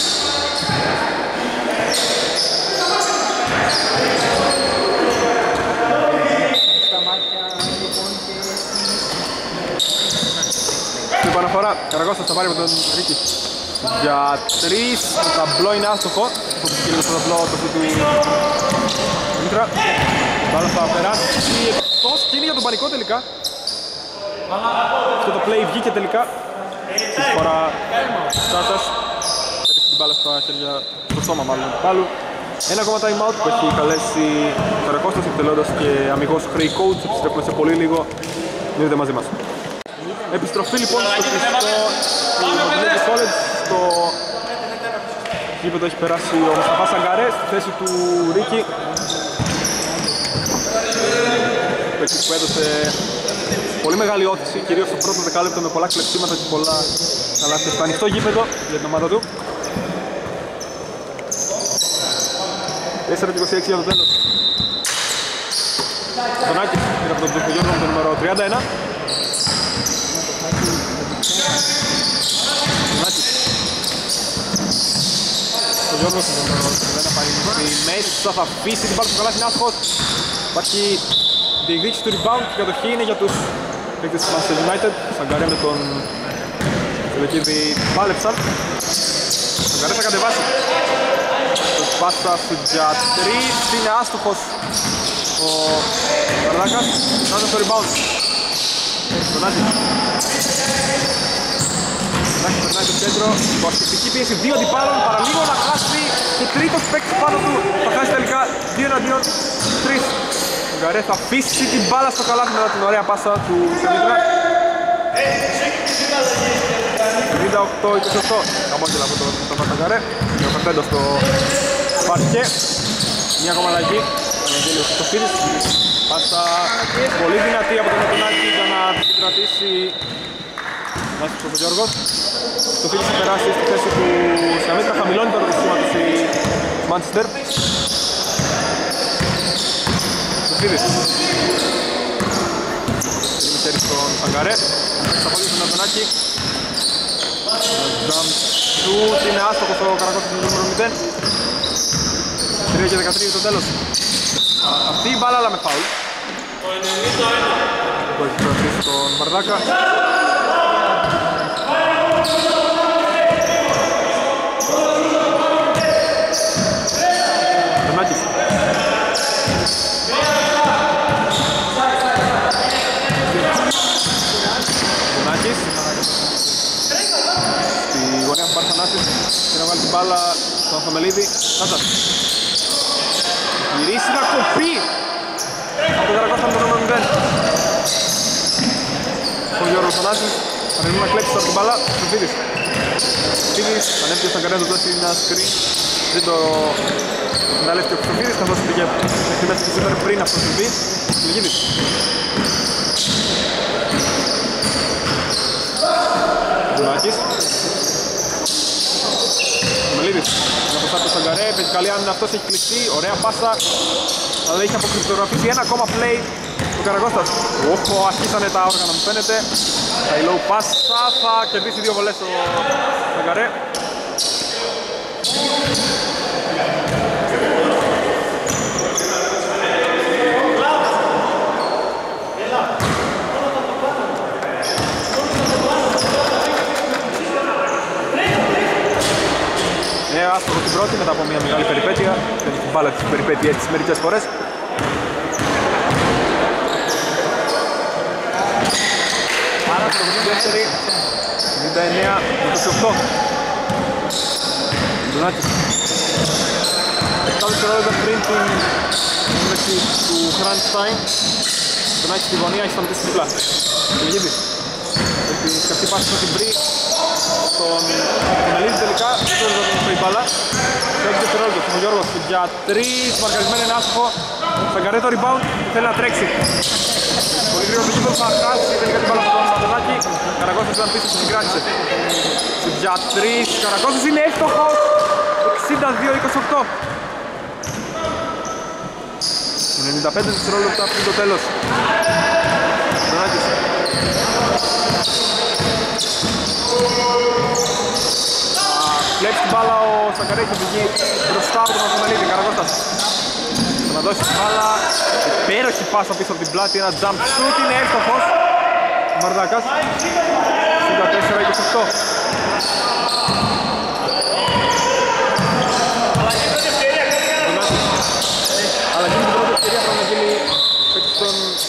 Καραγώστας θα πάρει από τον Ρίκη για τρεις, το ταμπλό είναι άστοχο. Αυτό που κυρίως το ταμπλό το του Μήτρα. Μπάλα θα περάσει εκτός και είναι για τον πανικό τελικά. Αυτό το play βγήκε τελικά. Τη φορά Σάσας έπαιξε την μπάλα στα χέρια, στο στόμα μάλλον του Πάλου. Ένα ακόμα time out που έχει καλέσει ο Καρακώστας εκτελώντας και αμιγώς χρέη coach. Επιστρέφουμε σε πολύ λίγο. Μείνετε μαζί μας. Επιστροφή λοιπόν στο κλειστό του Μοντινέκη College. Στο γήπεδο έχει περάσει ο Μουσταφάς Σαγκαρέ στη θέση του Ρίκη. Παίκτης που έδωσε πολύ μεγάλη όθηση, κυρίως στο πρώτο δεκάλεπτο με πολλά κλεψίματα και πολλά καλάθια στο ανοιχτό γήπεδο για την ομάδα του. τέσσερα και είκοσι έξι για το τέλος. Τον Άκη πήρε από τον Τζοφογιώργο με το νούμερο τριάντα ένα. Ο Γιώργος με το νούμερο τριάντα ένα πάει στη μέση, θα αφήσει την μπάλα στο καλάθι, είναι άσχος. Υπάρχει διεκδίκηση του rebound και η κατοχή είναι για τους παίκτες της Manchester United. Σαγκαρέ με τον Σελεκίδη πάλεψαν. Σαγκαρέ θα κατεβάσει. Το πάσα σου για τρεις, είναι άστοχος ο Καρδάκας. Φτάνει στο rebound. Τον Άκη. Τον Άκη περνάει το κέντρο. Υποσχετική πίεση δύο αντιπάλων, παραλίγο να χάσει και τρίτος παίκτης πάνω του. Θα χάσει τελικά δύο εναντίον τρεις. Ο Γκαρέ θα αφήσει την μπάλα στο καλάθι μετά την ωραία πάσα του Σεμίτρα. τριάντα οκτώ είκοσι οκτώ. Καμόγελα από τον Γκαρέ. Και ο Φερτέντο στο πάρκε. Μια ακόμα αλλαγή. Ο Ευαγγέλιος Στοφίδης. Πάσα πολύ δυνατή από τον Ατονάκη για να την κρατήσει ο Γιώργος. Το Φίλης θα περάσει στη θέση του Σαμίτρα. Χαμηλώνει τώρα το σήματος η Μάντσεστερ. Στοφίδης. Τελεί χέρι στον Σαγκαρέ. Θα πολύ στον Ατονάκη. Jump shoot είναι άστοχος ο Καρακώστας με το νούμερο μηδέν. τρία και δεκατρία το τέλος. Αυτή η μπάλα αλλά με φάουλ. Που έχει κρατήσει τον Μπαρδάκα. Τονάκης. Τονάκης. Στη γωνία του Παρθανάσης και να βάλει την μπάλα στον Θαμελίδη. Κάτσα. Γυρίσει να κοπεί από τον Καρακώστα με το νούμερο μηδέν. Ο Γιώργος Θανάσης ανεβεί να κλέψει από την μπάλα. Σοφίδης. Σοφίδης ανέβηκε στον Καρέ να του δώσει ένα screen. Δεν το εκμεταλλεύτηκε ο Σοφίδης καθώς πήγε μέχρι μέσα και σήμερα πριν αυτό συμβεί. Λογίδης. Δουλάκης. Μελίδης. Να το σάρει το Σαγκαρέ, παίζει καλή άμυνα, αυτός έχει κλειστεί, ωραία πάσα. Αλλά έχει αποκρυπτογραφήσει ένα ακόμα play του Καραγώστας. Όχο, αρχίσανε τα όργανα μου φαίνεται. Τα low πάσα, θα κερδίσει δύο βολές ο Σαγκαρέ. Άστοχο την πρώτη μετά από μια μεγάλη περιπέτεια. Δεν έχει μπάλα τις περιπέτειες της μερικές φορές. Άρα το δεύτερη ενενήντα εννέα είκοσι οκτώ. Ντονάκης. Εκτάλλει ρόλο πριν την μέση του Χραντστάιν. Ντονάκης στη γωνία έχει σταματήσει διπλά. Τελγίδης. Έχει σκαφτεί πάση στο την βρει. Στον Μελίδη τελικά, δεν ξέρω να τον η μπάλα. Έχει δευτερόλεπτο, ο Γιώργος για τρεις, μαρκαρισμένο είναι άστοχο. Σαγκαρέ το rebound, θέλει να τρέξει. Πολύ γρήγορα το γήπεδο θα χάσει τελικά την μπάλα από τον Ματονάκη. Καρακώστας ήταν πίσω και συγκράτησε. Για τρεις, Καρακώστας είναι εύστοχος. εξήντα δύο είκοσι οκτώ. ενενήντα πέντε δευτερόλεπτα πριν το τέλος. Ματονάκης. Βλέπει την μπάλα ο Σαγκαρέ και βγει μπροστά από τον Μαθημαλίδη. Καραγώστας θα να δώσει την μπάλα. Υπέροχη πάσα πίσω από την πλάτη. Ένα jump shoot είναι εύστοχος. Ο Μαρδάκας. τριάντα τέσσερα είκοσι οκτώ. Αλλαγή με την πρώτη ευκαιρία πρέπει να γίνει παίκτης των...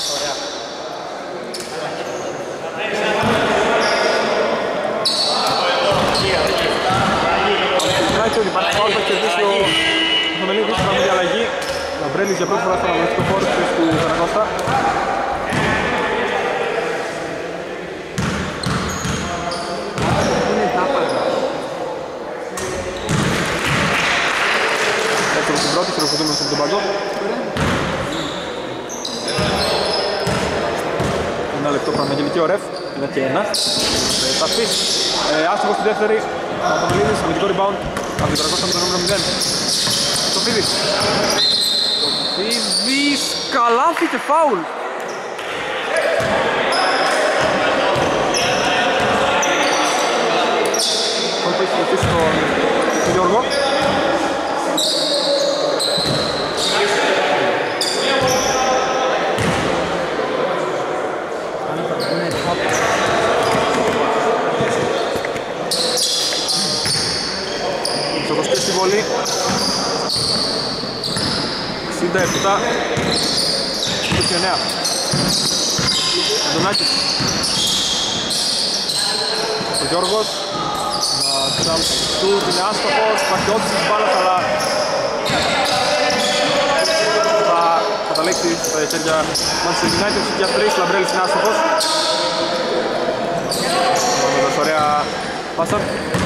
United υπάρχει φάουλ που έχει κερδίσει ο Θεμελίδης, θα γίνει αλλαγή. Λαμπρέλης για πρώτη φορά στον αγωνιστικό χώρο του Ζαραγώστα. Δεύτερος στην πρώτη, χειροκροτούμενος από τον παγκό. Ένα λεπτό πράγμα γίνει και ο ρεφ, ένα και ένα. Ταφής, άστοχος στη δεύτερη. Ο Θεμελίδης, αμυντικό rebound από την Ζαραγώστα με το νούμερο μηδέν. Σοφίδης. Σοφίδης, καλάθι και φάουλ. Φάουλ που έχει βοηθήσει τον Γιώργο. Ψοκοστή στη βολή. εξήντα επτά είκοσι εννέα. Αντωνάκης. Ο Γιώργος. Τζαμπ σουτ είναι άστοχος. Παχιώτης της μπάλας, αλλά θα καταλήξει στα χέρια Manchester United. Για τρεις, Λαμπρέλης είναι άστοχος. Ωραία πάσα.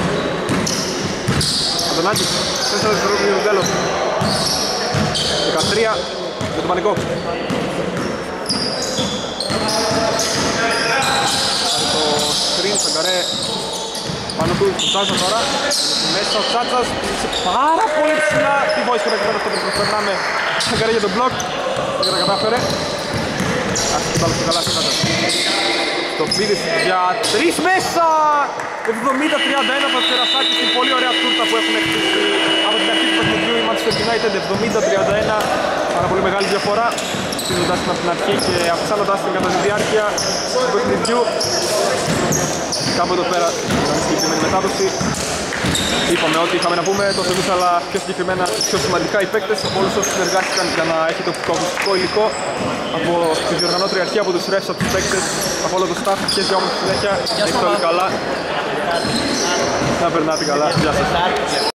Αντωνάκης, τέσσερα δευτερόλεπτα για το τέλος. δεκατρία για τον Πανικό. Πάρει το screen, Σαγκαρέ πάνω του, του Τσάτσα τώρα. Μέσα ο Τσάτσας, είσαι πάρα πολύ ψηλά. Τι voice correct αυτό που προσπερνάμε. Σαγκαρέ για τον block, δεν τα κατάφερε. Άρχισε την μπάλα στο καλάθι κάτω. Το Φίδης για τρεις μέσα! εβδομήντα τριάντα ένα το τερασάκι στην πολύ ωραία τούρτα που έχουν χτίσει από την αρχή του παιχνιδιού η Manchester United. εβδομήντα τριάντα ένα, πάρα πολύ μεγάλη διαφορά, στείλοντας την από την αρχή και αυξάνοντας την κατά τη διάρκεια του παιχνιδιού. Κάπου εδώ πέρα ήταν η συγκεκριμένη μετάδοση. Είπαμε ότι είχαμε να πούμε το εμείς, αλλά πιο συγκεκριμένα πιο σημαντικά οι παίκτες από όλους όσους συνεργάστηκαν για να έχει το ακουστικό υλικό, από τη διοργανώτρια αρχή, από τους refs, από τους παίκτες, από όλο το staff και για όμως τη συνέχεια. Είστε όλοι καλά. Να περνάτε καλά. Γεια σας.